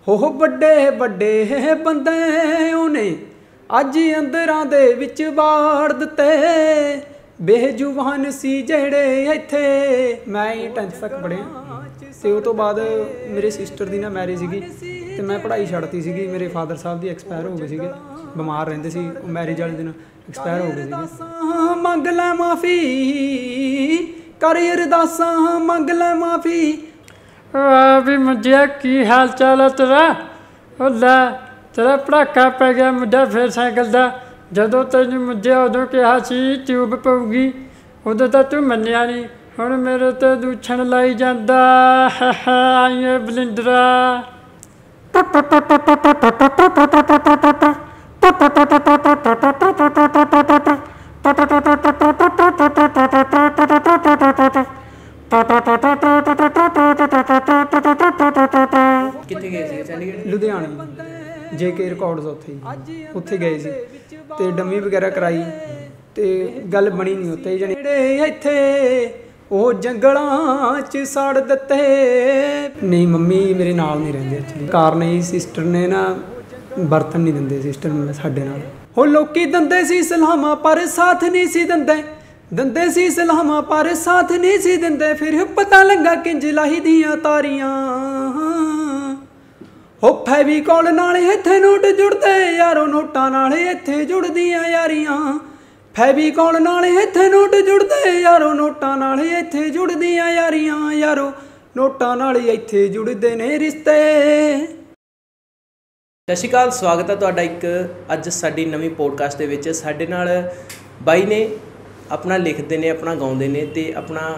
ਹੋ ਵੱਡੇ ਵੱਡੇ ਬੰਦੇ ਉਹਨੇ ਅੱਜ ਅੰਦਰਾਂ ਦੇ ਵਿੱਚ ਬਾੜ ਦਿੱਤੇ। ਬੇਜੁਬਾਨ ਸੀ ਜਿਹੜੇ ਇੱਥੇ ਮੈਂ 10th ਤੱਕ ਪੜ੍ਹਿਆ ਤੇ ਉਹ ਤੋਂ ਬਾਅਦ ਮੇਰੇ ਸਿਸਟਰ ਦੀ ਨਾ ਮੈਰਿਜ ਸੀਗੀ ਤੇ ਮੈਂ ਪੜ੍ਹਾਈ ਛੱਡਤੀ ਸੀਗੀ। ਮੇਰੇ ਫਾਦਰ ਸਾਹਿਬ ਦੀ ਐਕਸਪਾਇਰ ਹੋ ਗਏ ਸੀਗੇ, ਬਿਮਾਰ ਰਹਿੰਦੇ ਸੀ, ਉਹ ਮੈਰਿਜ ਵਾਲੇ ਦਿਨ ਐਕਸਪਾਇਰ ਹੋ ਗਏ ਸੀਗੇ। ਮੰਗ ਲੈ ਮਾਫੀ ਕਰ ਅਰਦਾਸਾਂ, ਮੰਗ ਲੈ ਮਾਫੀ। ਵੀ ਮੁੰਡਿਆ ਕੀ ਹਾਲ ਚਾਲ ਹੈ ਤੇਰਾ? ਉਹ ਲੈ ਤੇਰਾ ਪੜਾਕਾ ਪੈ ਗਿਆ ਮੁੰਡਾ ਫਿਰ ਸਾਈਕਲ ਦਾ। ਜਦੋਂ ਤੈਨੂੰ ਮੁੰਡਿਆ ਉਦੋਂ ਕਿਹਾ ਸੀ ਟਿਊਬ ਪਊਗੀ, ਉਦੋਂ ਤਾਂ ਤੂੰ ਮੰਨਿਆ ਨਹੀਂ। ਹੁਣ ਮੇਰੇ ਤੇ ਦੂਛਣ ਲਾਈ ਜਾਂਦਾ ਆਈਏ ਬਲਿੰਦਰਾ। ਕਿੱਥੇ ਗਏ ਸੀ? ਚੰਡੀਗੜ੍ਹ, ਲੁਧਿਆਣੇ JK ਰਿਕਾਰਡਸ ਉੱਥੇ ਗਏ ਸੀ ਤੇ ਡੰਮੀ ਵਗੈਰਾ ਕਰਾਈ ਤੇ ਗੱਲ ਬਣੀ ਨਹੀਂ ਉੱਥੇ। ਜਿਹੜੇ ਇੱਥੇ ਉਹ ਜੰਗਲਾਂ 'ਚ ਸੜ ਦਿੱਤੇ। ਨਹੀਂ ਮੰਮੀ ਮੇਰੇ ਨਾਲ ਨਹੀਂ ਰਹਿੰਦੇ ਐਕਚੁਅਲੀ, ਕਾਰਨ ਇਹ ਸਿਸਟਰ ਨੇ ਨਾ ਬਰਤਨ ਨਹੀਂ ਦਿੰਦੇ ਸਿਸਟਰ ਨੂੰ ਸਾਡੇ ਨਾਲ। ਉਹ ਲੋਕੀ ਦਿੰਦੇ ਸੀ ਸਲਾਮਾਂ ਪਰ ਸਾਥ ਨਹੀਂ ਸੀ ਦਿੰਦੇ, ਦਿੰਦੇ ਸੀ ਸਲਾਮਾਂ ਪਰ ਸਾਥ ਨਹੀਂ ਸੀ ਦਿੰਦੇ। ਫਿਰ ਪਤਾ ਲੱਗਾ ਕਿੰਜ ਲਾਹੀ ਦੀਆਂ ਤਾਰੀਆਂ। ਹੋ ਫੈਵੀਕੋਲ ਨਾਲ ਇੱਥੇ ਨੋਟ ਜੁੜਦੇ ਯਾਰੋ, ਨੋਟਾਂ ਨਾਲ ਇੱਥੇ ਜੁੜਦੀਆਂ ਯਾਰੀਆਂ। ਫੈਵੀਕੋਲ ਨਾਲ ਇੱਥੇ ਨੋਟ ਜੁੜਦੇ ਯਾਰੋ, ਨੋਟਾਂ ਨਾਲ ਇੱਥੇ ਜੁੜਦੀਆਂ ਯਾਰੀਆਂ। ਯਾਰੋ ਨੋਟਾਂ ਨਾਲ ਇੱਥੇ ਜੁੜਦੇ ਨੇ ਰਿਸ਼ਤੇ। ਸਤਿ ਸ਼੍ਰੀ ਅਕਾਲ, ਸਵਾਗਤ ਹੈ ਤੁਹਾਡਾ ਇੱਕ ਅੱਜ ਸਾਡੀ ਨਵੀਂ ਪੋਡਕਾਸਟ ਦੇ ਵਿੱਚ। ਸਾਡੇ ਨਾਲ ਬਾਈ ਨੇ ਆਪਣਾ ਲਿਖਦੇ ਨੇ, ਆਪਣਾ ਗਾਉਂਦੇ ਨੇ ਤੇ ਆਪਣਾ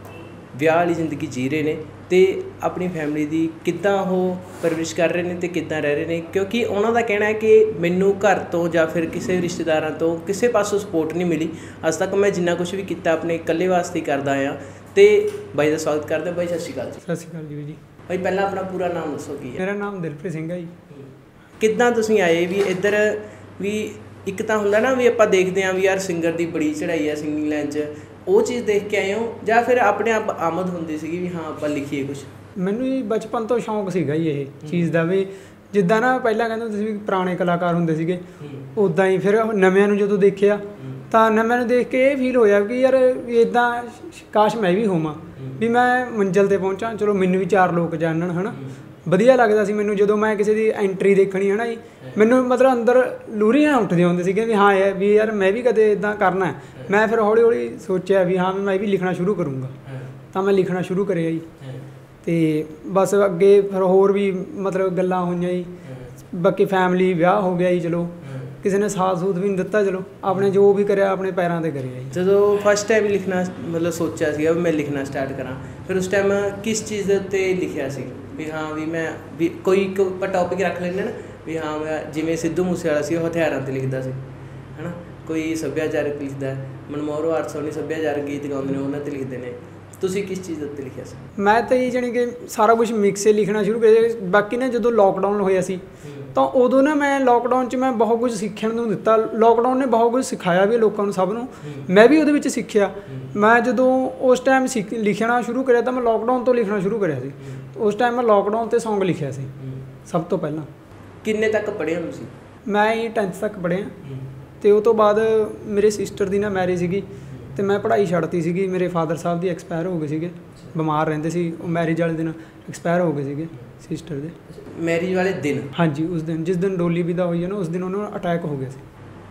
ਵਿਆਹ ਵਾਲੀ ਜ਼ਿੰਦਗੀ ਜੀ ਰਹੇ ਨੇ ਤੇ ਆਪਣੀ ਫੈਮਿਲੀ ਦੀ ਕਿੱਦਾਂ ਉਹ ਪਰਵਰਿਸ਼ ਕਰ ਰਹੇ ਨੇ ਤੇ ਕਿੱਦਾਂ ਰਹਿ ਰਹੇ ਨੇ। ਕਿਉਂਕਿ ਉਹਨਾਂ ਦਾ ਕਹਿਣਾ ਹੈ ਕਿ ਮੈਨੂੰ ਘਰ ਤੋਂ ਜਾਂ ਫਿਰ ਕਿਸੇ ਰਿਸ਼ਤੇਦਾਰਾਂ ਤੋਂ ਕਿਸੇ ਪਾਸੋਂ ਸਪੋਰਟ ਨਹੀਂ ਮਿਲੀ। ਅੱਜ ਤੱਕ ਮੈਂ ਜਿੰਨਾ ਕੁਛ ਵੀ ਕੀਤਾ ਆਪਣੇ ਇਕੱਲੇ ਵਾਸਤੇ ਹੀ ਕਰਦਾ ਆਇਆ। ਤੇ ਬਾਈ ਦਾ ਸਵਾਗਤ ਕਰਦੇ। ਬਾਈ ਸਤਿ ਸ਼੍ਰੀ ਅਕਾਲ ਜੀ। ਸਤਿ ਸ਼੍ਰੀ ਅਕਾਲ ਜੀ। ਬਾਈ ਪਹਿਲਾਂ ਆਪਣਾ ਪੂਰਾ ਨਾਮ ਦੱਸੋ ਕੀ ਹੈ? ਮੇਰਾ ਨਾਮ ਦਿਲਪ੍ਰੀਤ ਸਿੰਘ ਹੈ ਜੀ। ਕਿੱਦਾਂ ਤੁਸੀਂ ਆਏ ਵੀ ਇੱਧਰ? ਵੀ ਇੱਕ ਤਾਂ ਹੁੰਦਾ ਨਾ ਵੀ ਆਪਾਂ ਦੇਖਦੇ ਹਾਂ ਵੀ ਯਾਰ ਸਿੰਗਰ ਦੀ ਬੜੀ ਚੜ੍ਹਾਈ ਹੈ ਸਿੰਗਿੰਗ ਲਾਈਨ 'ਚ, ਉਹ ਚੀਜ਼ ਦੇਖ ਕੇ ਆਏ ਹੋ ਜਾਂ ਫਿਰ ਆਪਣੇ ਆਪ ਆਮਦ ਹੁੰਦੀ ਸੀਗੀ ਵੀ ਹਾਂ ਆਪਾਂ ਲਿਖੀਏ ਕੁਛ? ਮੈਨੂੰ ਜੀ ਬਚਪਨ ਤੋਂ ਸ਼ੌਂਕ ਸੀਗਾ ਜੀ ਇਹ ਚੀਜ਼ ਦਾ। ਵੀ ਜਿੱਦਾਂ ਨਾ ਪਹਿਲਾਂ ਕਹਿੰਦੇ ਤੁਸੀਂ ਵੀ ਪੁਰਾਣੇ ਕਲਾਕਾਰ ਹੁੰਦੇ ਸੀਗੇ, ਉੱਦਾਂ ਹੀ ਫਿਰ ਨਵਿਆਂ ਨੂੰ ਜਦੋਂ ਦੇਖਿਆ ਤਾਂ ਨਵਿਆਂ ਨੂੰ ਦੇਖ ਕੇ ਇਹ ਫੀਲ ਹੋਇਆ ਕਿ ਯਾਰ ਵੀ ਇੱਦਾਂ ਕਾਸ਼ ਮੈਂ ਵੀ ਹੋਵਾਂ, ਵੀ ਮੈਂ ਮੰਜ਼ਿਲ 'ਤੇ ਪਹੁੰਚਾਂ, ਚਲੋ ਮੈਨੂੰ ਵੀ 4 ਲੋਕ ਜਾਣਨ, ਹੈ ਨਾ। ਵਧੀਆ ਲੱਗਦਾ ਸੀ ਮੈਨੂੰ ਜਦੋਂ ਮੈਂ ਕਿਸੇ ਦੀ ਐਂਟਰੀ ਦੇਖਣੀ, ਹੈ ਨਾ ਜੀ। ਮੈਨੂੰ ਮਤਲਬ ਅੰਦਰ ਲੂਰੀਆਂ ਉੱਠਦੀਆਂ ਹੁੰਦੇ ਸੀਗੇ ਵੀ ਹਾਂ ਵੀ ਯਾਰ ਮੈਂ ਵੀ ਕਦੇ ਇੱਦਾਂ ਕਰਨਾ ਹੈ। ਮੈਂ ਫਿਰ ਹੌਲੀ ਹੌਲੀ ਸੋਚਿਆ ਵੀ ਹਾਂ ਮੈਂ ਵੀ ਲਿਖਣਾ ਸ਼ੁਰੂ ਕਰੂੰਗਾ, ਤਾਂ ਮੈਂ ਲਿਖਣਾ ਸ਼ੁਰੂ ਕਰਿਆ ਜੀ। ਅਤੇ ਬਸ ਅੱਗੇ ਫਿਰ ਹੋਰ ਵੀ ਮਤਲਬ ਗੱਲਾਂ ਹੋਈਆਂ ਜੀ। ਬਾਕੀ ਫੈਮਿਲੀ ਵਿਆਹ ਹੋ ਗਿਆ ਜੀ, ਚਲੋ ਕਿਸੇ ਨੇ ਸਾਥ ਸੂਥ ਵੀ ਨਹੀਂ ਦਿੱਤਾ, ਚਲੋ ਆਪਣੇ ਜੋ ਵੀ ਕਰਿਆ ਆਪਣੇ ਪੈਰਾਂ 'ਤੇ ਕਰਿਆ ਜੀ। ਜਦੋਂ ਫਸਟ ਟਾਈਮ ਲਿਖਣਾ ਮਤਲਬ ਸੋਚਿਆ ਸੀਗਾ ਵੀ ਮੈਂ ਲਿਖਣਾ ਸਟਾਰਟ ਕਰਾਂ, ਫਿਰ ਉਸ ਟਾਈਮ ਕਿਸ ਚੀਜ਼ ਦੇ ਉੱਤੇ ਲਿਖਿਆ ਸੀ? ਵੀ ਹਾਂ ਵੀ ਮੈਂ ਵੀ ਕੋਈ ਇੱਕ ਆਪਾਂ ਟੌਪਿਕ ਰੱਖ ਲੈਂਦੇ ਨਾ ਵੀ ਹਾਂ ਜਿਵੇਂ ਸਿੱਧੂ ਮੂਸੇਵਾਲਾ ਸੀ ਉਹ ਹਥਿਆਰਾਂ 'ਤੇ ਲਿਖਦਾ ਸੀ, ਹੈ ਨਾ। ਕੋਈ ਸੱਭਿਆਚਾਰਕ ਲਿਖਦਾ, ਮਨਮੋਹਰ ਆਰਟਸੋਨੀ ਸੱਭਿਆਚਾਰਕ ਗੀਤ ਗਾਉਂਦੇ ਨੇ ਉਹਨਾਂ 'ਤੇ ਲਿਖਦੇ ਨੇ। ਤੁਸੀਂ ਕਿਸ ਚੀਜ਼ ਦੇ ਉੱਤੇ ਲਿਖਿਆ ਸੀ? ਮੈਂ ਤਾਂ ਜੀ ਜਾਣੀ ਕਿ ਸਾਰਾ ਕੁਛ ਮਿਕਸ ਲਿਖਣਾ ਸ਼ੁਰੂ ਕਰਿਆ। ਬਾਕੀ ਨਾ ਜਦੋਂ ਲੋਕਡਾਊਨ ਹੋਇਆ ਸੀ ਤਾਂ ਉਦੋਂ ਨਾ ਮੈਂ ਲੋਕਡਾਊਨ 'ਚ ਮੈਂ ਬਹੁਤ ਕੁਝ ਸਿੱਖਣ ਨੂੰ ਦਿੱਤਾ। ਲੋਕਡਾਊਨ ਨੇ ਬਹੁਤ ਕੁਝ ਸਿਖਾਇਆ ਵੀ ਲੋਕਾਂ ਨੂੰ, ਸਭ ਨੂੰ। ਮੈਂ ਵੀ ਉਹਦੇ ਵਿੱਚ ਸਿੱਖਿਆ। ਮੈਂ ਜਦੋਂ ਉਸ ਟਾਈਮ ਲਿਖਣਾ ਸ਼ੁਰੂ ਕਰਿਆ ਤਾਂ ਮੈਂ ਲੋਕਡਾਊਨ ਤੋਂ ਲਿਖਣਾ ਸ਼ੁਰੂ ਕਰਿਆ ਸੀ। ਉਸ ਟਾਈਮ ਮੈਂ ਲੋਕਡਾਊਨ 'ਤੇ ਸੌਂਗ ਲਿਖਿਆ ਸੀ ਸਭ ਤੋਂ ਪਹਿਲਾਂ। ਕਿੰਨੇ ਤੱਕ ਪੜ੍ਹੇ ਹੋ ਤੁਸੀਂ? ਮੈਂ 10th ਤੱਕ ਪੜ੍ਹਿਆ ਅਤੇ ਉਹ ਤੋਂ ਬਾਅਦ ਮੇਰੇ ਸਿਸਟਰ ਦੀ ਨਾ ਮੈਰਿਜ ਸੀਗੀ ਅਤੇ ਮੈਂ ਪੜ੍ਹਾਈ ਛੱਡਤੀ ਸੀਗੀ। ਮੇਰੇ ਫਾਦਰ ਸਾਹਿਬ ਦੀ ਐਕਸਪਾਇਰ ਹੋ ਗਏ ਸੀਗੇ, ਬਿਮਾਰ ਰਹਿੰਦੇ ਸੀ, ਉਹ ਮੈਰਿਜ ਵਾਲੇ ਦਿਨ ਐਕਸਪਾਇਰ ਹੋ ਗਏ ਸੀਗੇ ਸਿਸਟਰ ਦੇ। ਮੈਰਿਜ ਵਾਲੇ ਦਿਨ? ਹਾਂਜੀ, ਉਸ ਦਿਨ ਜਿਸ ਦਿਨ ਡੋਲੀ ਵਿਦਾ ਹੋਈ ਹੈ ਨਾ ਉਸ ਦਿਨ ਉਹਨਾਂ ਨੂੰ ਅਟੈਕ ਹੋ ਗਿਆ ਸੀ।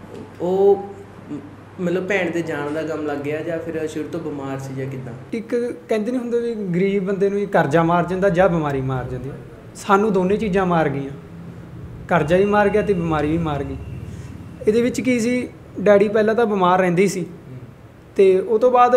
ਉਹ ਮਤਲਬ ਭੈਣ ਦੇ ਜਾਣ ਦਾ ਗਮ ਲੱਗ ਗਿਆ ਜਾਂ ਫਿਰ ਸ਼ੁਰੂ ਤੋਂ ਬਿਮਾਰ ਸੀ ਜਾਂ ਕਿੱਦਾਂ? ਇੱਕ ਕਹਿੰਦੇ ਨਹੀਂ ਹੁੰਦੇ ਵੀ ਗਰੀਬ ਬੰਦੇ ਨੂੰ ਕਰਜ਼ਾ ਮਾਰ ਜਾਂਦਾ ਜਾਂ ਬਿਮਾਰੀ ਮਾਰ ਜਾਂਦੀ। ਸਾਨੂੰ ਦੋਨੇ ਚੀਜ਼ਾਂ ਮਾਰ ਗਈਆਂ, ਕਰਜ਼ਾ ਵੀ ਮਾਰ ਗਿਆ ਅਤੇ ਬਿਮਾਰੀ ਵੀ ਮਾਰ ਗਈ। ਇਹਦੇ ਵਿੱਚ ਕੀ ਸੀ, ਡੈਡੀ ਪਹਿਲਾਂ ਤਾਂ ਬਿਮਾਰ ਰਹਿੰਦੇ ਸੀ ਅਤੇ ਉਹ ਤੋਂ ਬਾਅਦ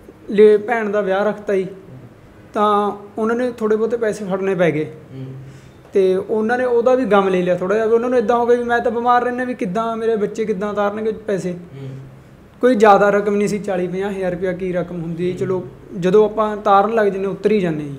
ਭੈਣ ਦਾ ਵਿਆਹ ਰੱਖਤਾ ਜੀ, ਤਾਂ ਉਹਨਾਂ ਨੇ ਥੋੜ੍ਹੇ ਬਹੁਤੇ ਪੈਸੇ ਫੜਨੇ ਪੈ ਗਏ ਅਤੇ ਉਹਨਾਂ ਨੇ ਉਹਦਾ ਵੀ ਗਮ ਲੈ ਲਿਆ ਥੋੜ੍ਹਾ ਜਿਹਾ। ਉਹਨਾਂ ਨੂੰ ਇੱਦਾਂ ਹੋ ਗਿਆ ਵੀ ਮੈਂ ਤਾਂ ਬਿਮਾਰ ਰਹਿੰਦਾ, ਵੀ ਕਿੱਦਾਂ ਮੇਰੇ ਬੱਚੇ ਕਿੱਦਾਂ ਉਤਾਰਨਗੇ ਪੈਸੇ। ਕੋਈ ਜ਼ਿਆਦਾ ਰਕਮ ਨਹੀਂ ਸੀ, 40-50 ਹਜ਼ਾਰ ਰੁਪਇਆ ਕੀ ਰਕਮ ਹੁੰਦੀ। ਚਲੋ ਜਦੋਂ ਆਪਾਂ ਤਾਰਨ ਲੱਗ ਜਾਂਦੇ ਉੱਤਰ ਹੀ ਜਾਂਦੇ ਜੀ।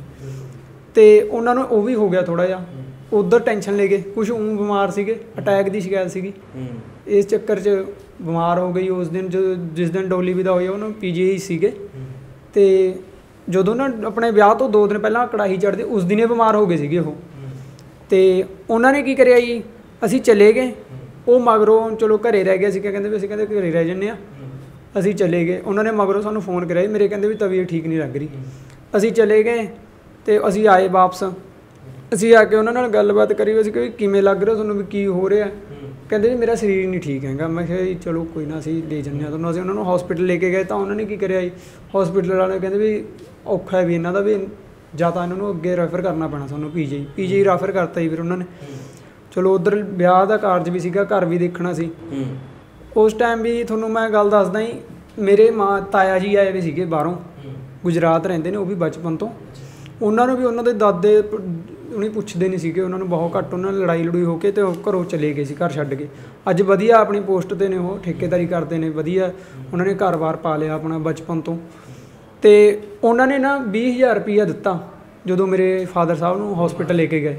ਅਤੇ ਉਹਨਾਂ ਨੂੰ ਉਹ ਵੀ ਹੋ ਗਿਆ ਥੋੜ੍ਹਾ ਜਿਹਾ, ਉੱਧਰ ਟੈਨਸ਼ਨ ਲੈ ਗਏ। ਕੁਛ ਬਿਮਾਰ ਸੀਗੇ, ਅਟੈਕ ਦੀ ਸ਼ਿਕਾਇਤ ਸੀਗੀ, ਇਸ ਚੱਕਰ 'ਚ ਬਿਮਾਰ ਹੋ ਗਈ। ਉਸ ਦਿਨ ਜਿਸ ਦਿਨ ਡੋਲੀ ਵਿਦਾ ਹੋਈ ਉਹਨੂੰ PGI ਸੀਗੇ ਅਤੇ ਜਦੋਂ ਨਾ ਆਪਣੇ ਵਿਆਹ ਤੋਂ 2 ਦਿਨ ਪਹਿਲਾਂ ਕੜਾਹੀ ਚੜ੍ਹਦੀ ਉਸ ਦਿਨ ਹੀ ਬਿਮਾਰ ਹੋ ਗਏ ਸੀਗੇ ਉਹ। ਤੇ ਉਹਨਾਂ ਨੇ ਕੀ ਕਰਿਆ ਜੀ, ਅਸੀਂ ਚਲੇ ਗਏ। ਉਹ ਮਗਰੋਂ ਚਲੋ ਘਰੇ ਰਹਿ ਗਿਆ ਸੀ, ਕਹਿੰਦੇ ਵੀ ਅਸੀਂ ਕਹਿੰਦੇ ਘਰੇ ਰਹਿ ਜੰਨੇ ਆ। ਅਸੀਂ ਚਲੇ ਗਏ, ਉਹਨਾਂ ਨੇ ਮਗਰੋਂ ਸਾਨੂੰ ਫ਼ੋਨ ਕਰਿਆ ਮੇਰੇ, ਕਹਿੰਦੇ ਵੀ ਤਬੀਅਤ ਠੀਕ ਨਹੀਂ ਲੱਗ ਰਹੀ। ਅਸੀਂ ਚਲੇ ਗਏ ਤੇ ਅਸੀਂ ਆਏ ਵਾਪਸ। ਅਸੀਂ ਆ ਕੇ ਉਹਨਾਂ ਨਾਲ ਗੱਲਬਾਤ ਕਰੀ, ਅਸੀਂ ਕਿ ਕਿਵੇਂ ਲੱਗ ਰਿਹਾ ਤੁਹਾਨੂੰ, ਵੀ ਕੀ ਹੋ ਰਿਹਾ? ਕਹਿੰਦੇ ਵੀ ਮੇਰਾ ਸਰੀਰ ਨਹੀਂ ਠੀਕ ਹੈਗਾ। ਮੈਂ ਕਿਹਾ ਜੀ ਚਲੋ ਕੋਈ ਨਾ, ਅਸੀਂ ਲੈ ਜਾਂਦੇ ਹਾਂ ਤੁਹਾਨੂੰ। ਅਸੀਂ ਉਹਨਾਂ ਨੂੰ ਹੌਸਪੀਟਲ ਲੈ ਕੇ ਗਏ ਤਾਂ ਉਹਨਾਂ ਨੇ ਕੀ ਕਰਿਆ ਜੀ, ਹੌਸਪੀਟਲ ਵਾਲੇ ਕਹਿੰਦੇ ਵੀ ਔਖਾ ਵੀ ਇਹਨਾਂ ਦਾ, ਵੀ ਜਾਂ ਤਾਂ ਇਹਨਾਂ ਨੂੰ ਅੱਗੇ ਰੈਫਰ ਕਰਨਾ ਪੈਣਾ ਸਾਨੂੰ ਪੀਜੀ ਰੈਫਰ ਕਰਤਾ ਜੀ ਫਿਰ ਉਹਨਾਂ ਨੇ। ਚਲੋ ਉੱਧਰ ਵਿਆਹ ਦਾ ਕਾਰਜ ਵੀ ਸੀਗਾ, ਘਰ ਵੀ ਦੇਖਣਾ ਸੀ। ਉਸ ਟਾਈਮ ਵੀ ਤੁਹਾਨੂੰ ਮੈਂ ਗੱਲ ਦੱਸਦਾ ਜੀ, ਮੇਰੇ ਤਾਇਆ ਜੀ ਆਏ ਵੀ ਸੀਗੇ ਬਾਹਰੋਂ, ਗੁਜਰਾਤ ਰਹਿੰਦੇ ਨੇ ਉਹ ਵੀ ਬਚਪਨ ਤੋਂ। ਉਹਨਾਂ ਨੂੰ ਵੀ ਉਹਨਾਂ ਦੇ ਦਾਦੇ ਉਹਨੇ ਪੁੱਛਦੇ ਨਹੀਂ ਸੀਗੇ, ਉਹਨਾਂ ਨੂੰ ਬਹੁਤ ਘੱਟ, ਉਹਨਾਂ ਨਾਲ ਲੜਾਈ ਲੜੂਈ ਹੋ ਕੇ ਤੇ ਉਹ ਘਰੋਂ ਚਲੇ ਗਏ ਸੀ, ਘਰ ਛੱਡ ਕੇ। ਅੱਜ ਵਧੀਆ ਆਪਣੀ ਪੋਸਟ 'ਤੇ ਨੇ, ਉਹ ਠੇਕੇਦਾਰੀ ਕਰਦੇ ਨੇ, ਵਧੀਆ ਉਹਨਾਂ ਨੇ ਘਰ-ਬਾਰ ਪਾ ਲਿਆ ਆਪਣਾ ਬਚਪਨ ਤੋਂ। ਤੇ ਉਹਨਾਂ ਨੇ ਨਾ 20,000 ਰੁਪਈਆ ਦਿੱਤਾ ਜਦੋਂ ਮੇਰੇ ਫਾਦਰ ਸਾਹਿਬ ਨੂੰ ਹੌਸਪੀਟਲ ਲੈ ਕੇ ਗਏ।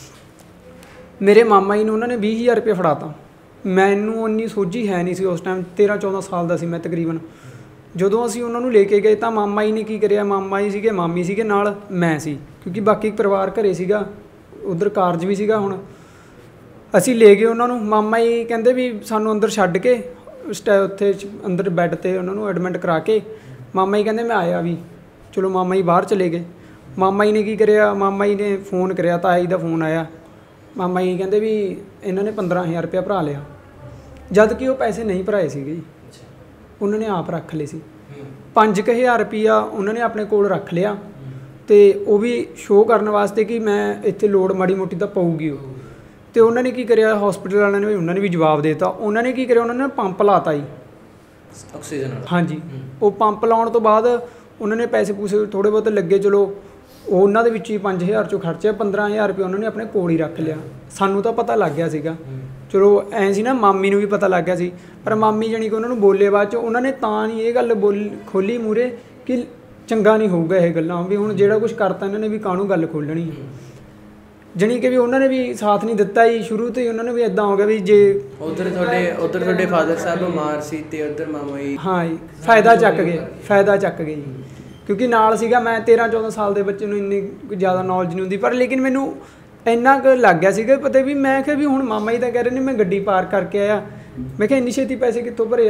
ਮੇਰੇ ਮਾਮਾ ਜੀ ਨੂੰ ਉਹਨਾਂ ਨੇ 20,000 ਰੁਪਇਆ ਫੜਾਤਾ। ਮੈਨੂੰ ਇੰਨੀ ਸੋਝੀ ਹੈ ਨਹੀਂ ਸੀ ਉਸ ਟਾਈਮ, 13-14 ਸਾਲ ਦਾ ਸੀ ਮੈਂ ਤਕਰੀਬਨ। ਜਦੋਂ ਅਸੀਂ ਉਹਨਾਂ ਨੂੰ ਲੈ ਕੇ ਗਏ ਤਾਂ ਮਾਮਾ ਜੀ ਨੇ ਕੀ ਕਰਿਆ, ਮਾਮਾ ਜੀ ਸੀਗੇ, ਮਾਮੀ ਸੀਗੇ, ਨਾਲ ਮੈਂ ਸੀ, ਕਿਉਂਕਿ ਬਾਕੀ ਪਰਿਵਾਰ ਘਰੇ ਸੀਗਾ, ਉੱਧਰ ਕਾਰਜ ਵੀ ਸੀਗਾ। ਹੁਣ ਅਸੀਂ ਲੈ ਗਏ ਉਹਨਾਂ ਨੂੰ। ਮਾਮਾ ਜੀ ਕਹਿੰਦੇ ਵੀ ਸਾਨੂੰ ਅੰਦਰ ਛੱਡ ਕੇ ਉੱਥੇ ਅੰਦਰ ਬੈੱਡ 'ਤੇ ਉਹਨਾਂ ਨੂੰ ਐਡਮਿਟ ਕਰਾ ਕੇ, ਮਾਮਾ ਜੀ ਕਹਿੰਦੇ ਮੈਂ ਆਇਆ ਵੀ। ਚਲੋ ਮਾਮਾ ਜੀ ਬਾਹਰ ਚਲੇ ਗਏ। ਮਾਮਾ ਜੀ ਨੇ ਕੀ ਕਰਿਆ, ਮਾਮਾ ਜੀ ਨੇ ਫ਼ੋਨ ਕਰਿਆ, ਤਾਇਆ ਜੀ ਦਾ ਫ਼ੋਨ ਆਇਆ। ਮਾਮਾ ਜੀ ਕਹਿੰਦੇ ਵੀ ਇਹਨਾਂ ਨੇ 15,000 ਰੁਪਇਆ ਭਰਾ ਲਿਆ, ਜਦ ਕਿ ਉਹ ਪੈਸੇ ਨਹੀਂ ਭਰਾਏ ਸੀਗੇ ਜੀ, ਉਹਨਾਂ ਨੇ ਆਪ ਰੱਖ ਲਏ ਸੀ। 5,000 ਰੁਪਈਆ ਉਹਨਾਂ ਨੇ ਆਪਣੇ ਕੋਲ ਰੱਖ ਲਿਆ, ਤੇ ਉਹ ਵੀ ਸ਼ੋਅ ਕਰਨ ਵਾਸਤੇ ਕਿ ਮੈਂ ਇੱਥੇ ਲੋੜ ਮਾੜੀ ਮੋਟੀ ਤਾਂ ਪਊਗੀ ਉਹ। ਤੇ ਉਹਨਾਂ ਨੇ ਕੀ ਕਰਿਆ, ਹੌਸਪੀਟਲ ਵਾਲਿਆਂ ਨੇ ਉਹਨਾਂ ਨੇ ਵੀ ਜਵਾਬ ਦੇ ਦਿੱਤਾ। ਉਹਨਾਂ ਨੇ ਕੀ ਕਰਿਆ, ਉਹਨਾਂ ਨੇ ਪੰਪ ਲਾਤਾ ਜੀ ਆਕਸੀਜਨ ਵਾਲਾ। ਹਾਂਜੀ, ਉਹ ਪੰਪ ਲਾਉਣ ਤੋਂ ਬਾਅਦ ਉਹਨਾਂ ਨੇ ਪੈਸੇ ਪੂਸੇ ਥੋੜ੍ਹੇ ਬਹੁਤ ਲੱਗੇ, ਚਲੋ ਉਹਨਾਂ ਦੇ ਵਿੱਚ ਹੀ 5,000 ਚੋਂ ਖਰਚਿਆ। 15,000 ਰੁਪਏ ਉਹਨਾਂ ਨੇ ਆਪਣੇ ਕੋਲ ਹੀ ਰੱਖ ਲਿਆ। ਸਾਨੂੰ ਤਾਂ ਪਤਾ ਲੱਗ ਗਿਆ ਸੀਗਾ, ਚਲੋ ਐਂ ਸੀ ਨਾ, ਮਾਮੀ ਨੂੰ ਵੀ ਪਤਾ ਲੱਗ ਗਿਆ ਸੀ, ਪਰ ਮਾਮੀ ਜਾਣੀ ਕਿ ਉਹਨਾਂ ਨੂੰ ਬੋਲੇ ਬਾਅਦ 'ਚ। ਉਹਨਾਂ ਨੇ ਤਾਂ ਨਹੀਂ ਇਹ ਗੱਲ ਖੋਲ੍ਹੀ ਮੂਹਰੇ ਕਿ ਚੰਗਾ ਨਹੀਂ ਹੋਊਗਾ ਇਹ ਗੱਲਾਂ, ਵੀ ਹੁਣ ਜਿਹੜਾ ਕੁਛ ਕਰਤਾ ਇਹਨਾਂ ਨੇ ਵੀ ਕਾਹਨੂੰ ਗੱਲ ਖੋਲ੍ਹਣੀ। ਜਾਣੀ ਕਿ ਵੀ ਉਹਨਾਂ ਨੇ ਵੀ ਸਾਥ ਨਹੀਂ ਦਿੱਤਾ ਜੀ ਸ਼ੁਰੂ ਤੋਂ ਹੀ। ਉਹਨਾਂ ਨੇ ਵੀ ਇੱਦਾਂ ਹੋ ਗਿਆ ਵੀ ਜੇ ਉੱਧਰ ਤੁਹਾਡੇ ਫਾਦਰ ਸਾਹਿਬ ਬਿਮਾਰ ਸੀ ਤੇ ਉੱਧਰ ਮਾਮਾ ਜੀ, ਹਾਂ ਜੀ, ਫਾਇਦਾ ਚੱਕ ਗਏ ਜੀ। ਕਿਉਂਕਿ ਨਾਲ ਸੀਗਾ ਮੈਂ, 13-14 ਸਾਲ ਦੇ ਬੱਚੇ ਨੂੰ ਇੰਨੀ ਜ਼ਿਆਦਾ ਨੌਲੇਜ ਨਹੀਂ ਹੁੰਦੀ, ਪਰ ਲੇਕਿਨ ਮੈਨੂੰ ਇੰਨਾ ਕੁ ਲੱਗ ਗਿਆ ਸੀਗਾ ਪਤਾ ਵੀ। ਮੈਂ ਕਿਹਾ ਵੀ ਹੁਣ ਮਾਮਾ ਜੀ ਤਾਂ ਕਹਿ ਰਹੇ ਨੇ ਮੈਂ ਗੱਡੀ ਪਾਰ ਕਰਕੇ ਆਇਆ, ਮੈਂ ਕਿਹਾ ਇੰਨੀ ਛੇਤੀ ਪੈਸੇ ਕਿੱਥੋਂ ਭਰੇ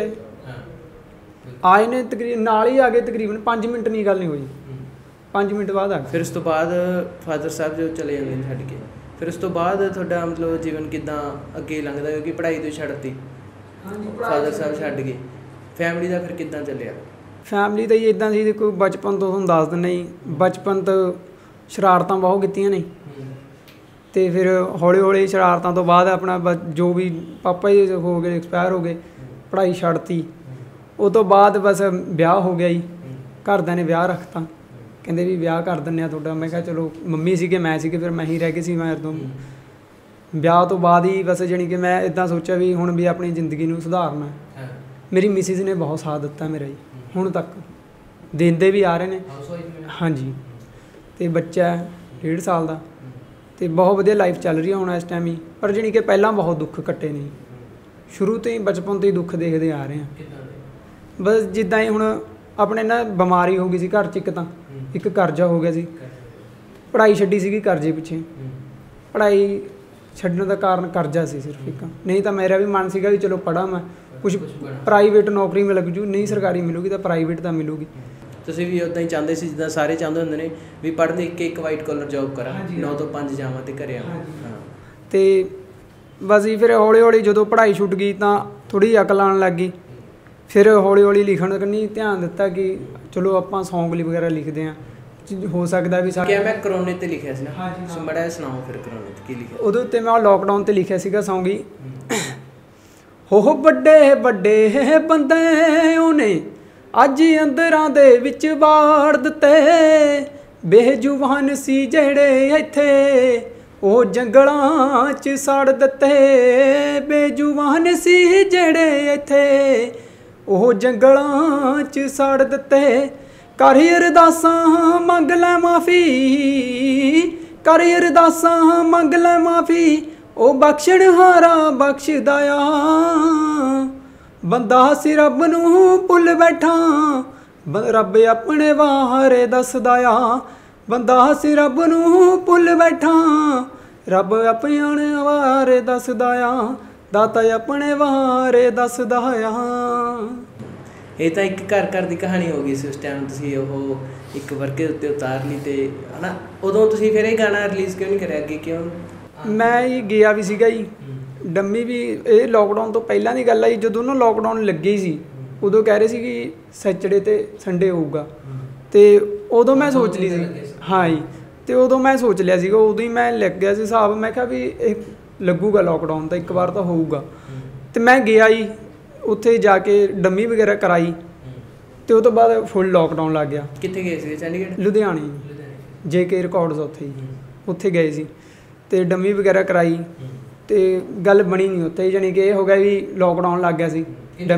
ਆਏ ਨੇ? ਤਕਰੀਬਨ ਨਾਲ ਹੀ ਆ ਗਏ, ਤਕਰੀਬਨ 5 ਮਿੰਟ ਨਹੀਂ ਗੱਲ ਨਹੀਂ ਹੋਈ, 5 ਮਿੰਟ ਬਾਅਦ ਆ ਗਏ। ਫਿਰ ਉਸ ਤੋਂ ਬਾਅਦ ਫਾਦਰ ਸਾਹਿਬ ਜੋ ਚਲੇ ਜਾਂਦੇ ਨੇ ਛੱਡ ਕੇ, ਫਿਰ ਉਸ ਤੋਂ ਬਾਅਦ ਤੁਹਾਡਾ ਮਤਲਬ ਜੀਵਨ ਕਿੱਦਾਂ ਅੱਗੇ ਲੰਘਦਾ? ਕਿਉਂਕਿ ਪੜ੍ਹਾਈ ਤੋਂ ਛੱਡਤੀ, ਫਾਦਰ ਸਾਹਿਬ ਛੱਡ ਗਏ, ਫੈਮਿਲੀ ਦਾ ਫਿਰ ਕਿੱਦਾਂ ਚੱਲਿਆ? ਫੈਮਿਲੀ ਤਾਂ ਜੀ ਇੱਦਾਂ ਸੀ, ਦੇਖੋ ਬਚਪਨ ਤੋਂ ਤੁਹਾਨੂੰ ਦੱਸ ਦਿੰਦਾ ਜੀ, ਬਚਪਨ ਤੋਂ ਸ਼ਰਾਰਤਾਂ ਬਹੁਤ ਕੀਤੀਆਂ ਨੇ। ਤੇ ਫਿਰ ਹੌਲੀ ਹੌਲੀ ਸ਼ਰਾਰਤਾਂ ਤੋਂ ਬਾਅਦ ਆਪਣਾ ਜੋ ਵੀ ਪਾਪਾ ਜੀ ਹੋ ਗਏ, ਐਕਸਪਾਇਰ ਹੋ ਗਏ, ਪੜ੍ਹਾਈ ਛੱਡਤੀ। ਉਹ ਤੋਂ ਬਾਅਦ ਬਸ ਵਿਆਹ ਹੋ ਗਿਆ ਜੀ, ਘਰਦਿਆਂ ਨੇ ਵਿਆਹ ਰੱਖਤਾ, ਕਹਿੰਦੇ ਵੀ ਵਿਆਹ ਕਰ ਦਿੰਦੇ ਆ ਤੁਹਾਡਾ। ਮੈਂ ਕਿਹਾ ਚਲੋ, ਮੰਮੀ ਸੀਗੇ, ਮੈਂ ਸੀਗੇ, ਫਿਰ ਮੈਂ ਹੀ ਰਹਿ ਗਏ ਸੀ। ਮੈਂ ਤੋਂ ਵਿਆਹ ਤੋਂ ਬਾਅਦ ਹੀ ਬਸ ਜਾਣੀ ਕਿ ਮੈਂ ਇੱਦਾਂ ਸੋਚਿਆ ਵੀ ਹੁਣ ਵੀ ਆਪਣੀ ਜ਼ਿੰਦਗੀ ਨੂੰ ਸੁਧਾਰਨਾ। ਮੇਰੀ ਮਿਸਿਸ ਨੇ ਬਹੁਤ ਸਾਥ ਦਿੱਤਾ ਮੇਰਾ ਜੀ, ਹੁਣ ਤੱਕ ਦਿੰਦੇ ਵੀ ਆ ਰਹੇ ਨੇ। ਹਾਂਜੀ, ਤੇ ਬੱਚਾ 1.5 ਸਾਲ ਦਾ, ਤੇ ਬਹੁਤ ਵਧੀਆ ਲਾਈਫ ਚੱਲ ਰਹੀ ਹੈ ਹੁਣ ਇਸ ਟਾਈਮ ਹੀ। ਪਰ ਜਾਣੀ ਕਿ ਪਹਿਲਾਂ ਬਹੁਤ ਦੁੱਖ ਕੱਟੇ ਨੇ, ਸ਼ੁਰੂ ਤੋਂ ਹੀ ਬਚਪਨ ਤੋਂ ਹੀ ਦੁੱਖ ਦੇਖਦੇ ਆ ਰਹੇ ਹਾਂ। ਬਸ ਜਿੱਦਾਂ ਹੀ ਹੁਣ ਆਪਣੇ ਨਾ ਬਿਮਾਰੀ ਹੋ ਗਈ ਸੀ ਘਰ 'ਚ, ਇੱਕ ਕਰਜ਼ਾ ਹੋ ਗਿਆ ਸੀ, ਪੜ੍ਹਾਈ ਛੱਡੀ ਸੀਗੀ ਕਰਜ਼ੇ ਪਿੱਛੇ। ਪੜ੍ਹਾਈ ਛੱਡਣ ਦਾ ਕਾਰਨ ਕਰਜ਼ਾ ਸੀ ਸਿਰਫ ਇੱਕ, ਨਹੀਂ ਤਾਂ ਮੇਰਾ ਵੀ ਮਨ ਸੀਗਾ ਵੀ ਚਲੋ ਪੜ੍ਹਾਂ, ਮੈਂ ਕੁਛ ਪ੍ਰਾਈਵੇਟ ਨੌਕਰੀ ਮਿਲ ਜੂ, ਨਹੀਂ ਸਰਕਾਰੀ ਮਿਲੂਗੀ ਤਾਂ ਪ੍ਰਾਈਵੇਟ ਤਾਂ ਮਿਲੂਗੀ। ਤੁਸੀਂ ਵੀ ਉੱਦਾਂ ਹੀ ਚਾਹੁੰਦੇ ਸੀ ਜਿੱਦਾਂ ਸਾਰੇ ਚਾਹੁੰਦੇ ਹੁੰਦੇ ਨੇ ਵੀ ਪੜ੍ਹ ਲਿਖ ਕੇ ਇੱਕ ਵਾਈਟ ਕਾਲਰ ਜੋਬ ਕਰਾਂ, 9 ਤੋਂ 5 ਜਾਵਾਂ ਤੇ ਘਰੇ ਆਵਾਂ। ਹਾਂ, ਤੇ ਬਸ ਜੀ ਫਿਰ ਹੌਲੀ ਹੌਲੀ ਜਦੋਂ ਪੜ੍ਹਾਈ ਛੁੱਟ ਗਈ ਤਾਂ ਥੋੜ੍ਹੀ ਅਕਲ ਆਉਣ ਲੱਗ ਗਈ। ਫਿਰ ਹੌਲੀ ਹੌਲੀ ਲਿਖਣ ਕੰਨੀ ਧਿਆਨ ਦਿੱਤਾ ਕਿ ਚਲੋ ਆਪਾਂ ਸੌਂਗ ਵਗੈਰਾ ਲਿਖਦੇ ਹਾਂ, ਹੋ ਸਕਦਾ ਵੀ ਕਿ ਮੈਂ ਕਰੋਨੇ ਤੇ ਲਿਖਿਆ ਸੀ ਨਾ, ਬੜਾ ਸੁਣਾਓ ਫਿਰ ਕਰੋਨੇ ਤੇ ਕੀ ਲਿਖਿਆ? ਉਹਦੇ ਉੱਤੇ ਮੈਂ ਲੋਕਡਾਊਨ ਤੇ ਲਿਖਿਆ ਸੀਗਾ ਸੌਂਗ ਹੀ, ਹੋ ਵੱਡੇ ਵੱਡੇ ਬੰਦੇ ਉਹਨੇ ਅੱਜ ਅੰਦਰਾਂ ਦੇ ਵਿੱਚ ਵਾੜ ਦਿੱਤੇ, ਬੇਜੁਬਾਨ ਸੀ ਜਿਹੜੇ ਇੱਥੇ ਉਹ ਜੰਗਲਾਂ 'ਚ ਸੜ ਦਿੱਤੇ, ਬੇਜੁਬਾਨ ਸੀ ਜਿਹੜੇ ਇੱਥੇ ਉਹ ਜੰਗਲਾਂ 'ਚ ਸੜ ਦਿੱਤੇ। ਕਰ ਅਰਦਾਸਾਂ ਮੰਗ ਲੈ ਮਾਫੀ, ਕਰ ਅਰਦਾਸਾਂ ਮੰਗ ਲੈ ਮਾਫੀ, ਉਹ ਬਖਸ਼ਣਹਾਰਾ ਬਖਸ਼ਦਾ ਆ। ਬੰਦਾ ਸੀ ਰੱਬ ਨੂੰ ਭੁੱਲ ਬੈਠਾ, ਰੱਬ ਆਪਣੇ ਵਾਰੇ ਦੱਸਦਾ ਆ। ਬੰਦਾ ਸੀ ਰੱਬ ਨੂੰ ਭੁੱਲ ਬੈਠਾ, ਰੱਬ ਆਪਣੇ ਵਾਰੇ ਦੱਸਦਾ ਆ, ਦਾਤਾ ਆਪਣੇ ਵਾਰੇ ਦੱਸਦਾ ਆ। ਇਹ ਤਾਂ ਇੱਕ ਘਰ ਘਰ ਦੀ ਕਹਾਣੀ ਹੋ ਗਈ ਸੀ ਉਸ ਟਾਈਮ ਤੁਸੀਂ ਉਹ ਇੱਕ ਵਰਕੇ ਉੱਤੇ ਉਤਾਰ ਲਈ ਤੇ ਹਨਾ, ਉਦੋਂ ਤੁਸੀਂ ਫਿਰ ਇਹ ਗਾਣਾ ਰਿਲੀਜ਼ ਕਿਉਂ ਨਹੀਂ ਕਰਿਆ ਅੱਗੇ, ਕਿਉਂ? ਮੈਂ ਹੀ ਗਿਆ ਵੀ ਸੀਗਾ ਜੀ ਡੰਮੀ ਵੀ, ਇਹ ਲੋਕਡਾਊਨ ਤੋਂ ਪਹਿਲਾਂ ਦੀ ਗੱਲ ਆ ਜੀ। ਜਦੋਂ ਨਾ ਲੋਕਡਾਊਨ ਲੱਗੀ ਸੀ ਉਦੋਂ ਕਹਿ ਰਹੇ ਸੀ ਕਿ ਸੈਚਰਡੇ ਤੇ ਸੰਡੇ ਹੋਊਗਾ, ਤੇ ਉਦੋਂ ਮੈਂ ਸੋਚ ਲਈ ਸੀ, ਹਾਂ ਜੀ, ਤੇ ਉਦੋਂ ਮੈਂ ਸੋਚ ਲਿਆ ਸੀਗਾ, ਉਦੋਂ ਹੀ ਮੈਂ ਲੱਗ ਗਿਆ ਸੀ ਹਿਸਾਬ, ਮੈਂ ਕਿਹਾ ਵੀ ਇਹ ਲੱਗੂਗਾ ਲੋਕਡਾਊਨ ਤਾਂ ਇੱਕ ਵਾਰ ਤਾਂ ਹੋਊਗਾ। ਤੇ ਮੈਂ ਗਿਆ ਜੀ ਉੱਥੇ ਜਾ ਕੇ ਡੰਮੀ ਵਗੈਰਾ ਕਰਾਈ, ਤੇ ਉਹ ਤੋਂ ਬਾਅਦ ਫੁੱਲ ਲੋਕਡਾਊਨ ਲੱਗ ਗਿਆ। ਕਿੱਥੇ ਗਏ ਸੀ? ਚੰਡੀਗੜ੍ਹ? ਲੁਧਿਆਣੇ JK ਰਿਕਾਰਡਸ ਉੱਥੇ ਜੀ, ਉੱਥੇ ਗਏ ਸੀ ਤੇ ਡੰਮੀ ਵਗੈਰਾ ਕਰਾਈ, ਤੇ ਗੱਲ ਬਣੀ ਨਹੀਂ ਉੱਥੇ, ਜਾਣੀ ਕਿ ਇਹ ਹੋ ਗਿਆ ਵੀ ਲੋਕਡਾਊਨ ਲੱਗ ਗਿਆ ਸੀ।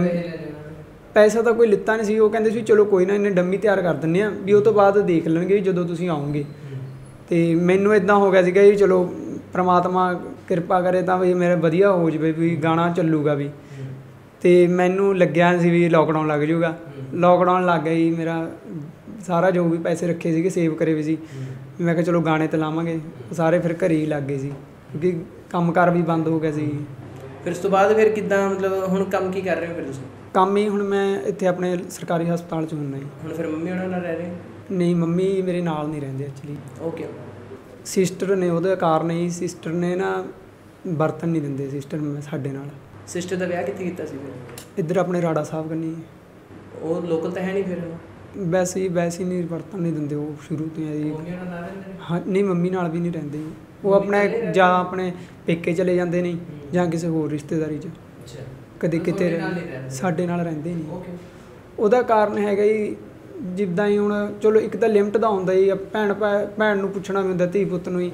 ਪੈਸਾ ਤਾਂ ਕੋਈ ਲਿੱਤਾ ਨਹੀਂ ਸੀ, ਉਹ ਕਹਿੰਦੇ ਸੀ ਚਲੋ ਕੋਈ ਨਾ ਇਹਨੇ ਡੰਮੀ ਤਿਆਰ ਕਰ ਦਿੰਦੇ ਆ ਵੀ, ਉਹ ਤੋਂ ਬਾਅਦ ਦੇਖ ਲੈਣਗੇ ਜਦੋਂ ਤੁਸੀਂ ਆਓਗੇ। ਤੇ ਮੈਨੂੰ ਇਦਾਂ ਹੋ ਗਿਆ ਸੀਗਾ ਵੀ ਚਲੋ ਪ੍ਰਮਾਤਮਾ ਕਿਰਪਾ ਕਰੇ ਤਾਂ ਵੀ ਮੇਰਾ ਵਧੀਆ ਹੋ ਜਾਵੇ ਵੀ ਗਾਣਾ ਚੱਲੂਗਾ ਵੀ। ਤੇ ਮੈਨੂੰ ਲੱਗਿਆ ਸੀ ਵੀ ਲੋਕਡਾਊਨ ਲੱਗ ਜਾਊਗਾ, ਲੋਕਡਾਊਨ ਲੱਗ ਗਿਆ ਜੀ। ਮੇਰਾ ਸਾਰਾ ਜੋ ਵੀ ਪੈਸੇ ਰੱਖੇ ਸੀਗੇ ਸੇਵ ਕਰੇ ਵੀ ਸੀ, ਮੈਂ ਕਿਹਾ ਚਲੋ ਗਾਣੇ ਤੇ ਲਾਵਾਂਗੇ, ਸਾਰੇ ਫਿਰ ਘਰੇ ਹੀ ਲੱਗ ਗਏ ਸੀ ਕਿਉਂਕਿ ਕੰਮਕਾਰ ਵੀ ਬੰਦ ਹੋ ਗਿਆ ਸੀ। ਫਿਰ ਉਸ ਤੋਂ ਬਾਅਦ ਫਿਰ ਕਿੱਦਾਂ, ਮਤਲਬ ਹੁਣ ਕੰਮ ਕੀ ਕਰ ਰਹੇ ਹੋ ਫਿਰ ਤੁਸੀਂ? ਕੰਮ ਹੀ ਹੁਣ ਮੈਂ ਇੱਥੇ ਆਪਣੇ ਸਰਕਾਰੀ ਹਸਪਤਾਲ 'ਚ ਹੁੰਦਾ ਜੀ। ਹੁਣ ਫਿਰ ਮੰਮੀ ਉਹਨਾਂ ਨਾਲ ਰਹਿ ਰਹੇ? ਨਹੀਂ, ਮੰਮੀ ਮੇਰੇ ਨਾਲ ਨਹੀਂ ਰਹਿੰਦੇ ਐਕਚੁਅਲੀ। ਓਕੇ। ਸਿਸਟਰ ਨੇ, ਉਹਦੇ ਕਾਰਨ ਹੀ ਸਿਸਟਰ ਨੇ ਨਾ ਬਰਤਨ ਨਹੀਂ ਦਿੰਦੇ ਸਿਸਟਰ ਸਾਡੇ ਨਾਲ। ਸਿਸਟਰ ਦਾ ਵਿਆਹ ਕਿੱਥੇ ਕੀਤਾ ਸੀ ਫਿਰ? ਇੱਧਰ ਆਪਣੇ ਰਾੜਾ ਸਾਹਿਬ ਕੰਨੀ। ਉਹ ਲੋਕਲ ਤਾਂ ਹੈ ਨਹੀਂ ਫਿਰ? ਵੈਸੇ ਹੀ ਨਹੀਂ ਬਰਤਨ ਨਹੀਂ ਦਿੰਦੇ ਉਹ ਸ਼ੁਰੂ ਤੋਂ ਹੈ ਜੀ। ਹਾਂ ਨਹੀਂ, ਮੰਮੀ ਨਾਲ ਵੀ ਨਹੀਂ ਰਹਿੰਦੇ ਜੀ ਉਹ, ਆਪਣੇ ਜਾਂ ਆਪਣੇ ਪੇਕੇ ਚਲੇ ਜਾਂਦੇ ਨੇ ਜਾਂ ਕਿਸੇ ਹੋਰ ਰਿਸ਼ਤੇਦਾਰੀ 'ਚ, ਕਦੇ ਕਿਤੇ ਸਾਡੇ ਨਾਲ ਰਹਿੰਦੇ ਨਹੀਂ। ਉਹਦਾ ਕਾਰਨ ਹੈਗਾ ਜੀ ਜਿੱਦਾਂ ਹੀ ਹੁਣ ਚਲੋ ਇੱਕ ਤਾਂ ਲਿਮਟ ਦਾ ਹੁੰਦਾ ਜੀ, ਭੈਣ ਨੂੰ ਪੁੱਛਣਾ ਵੀ ਹੁੰਦਾ, ਧੀ ਪੁੱਤ ਨੂੰ ਹੀ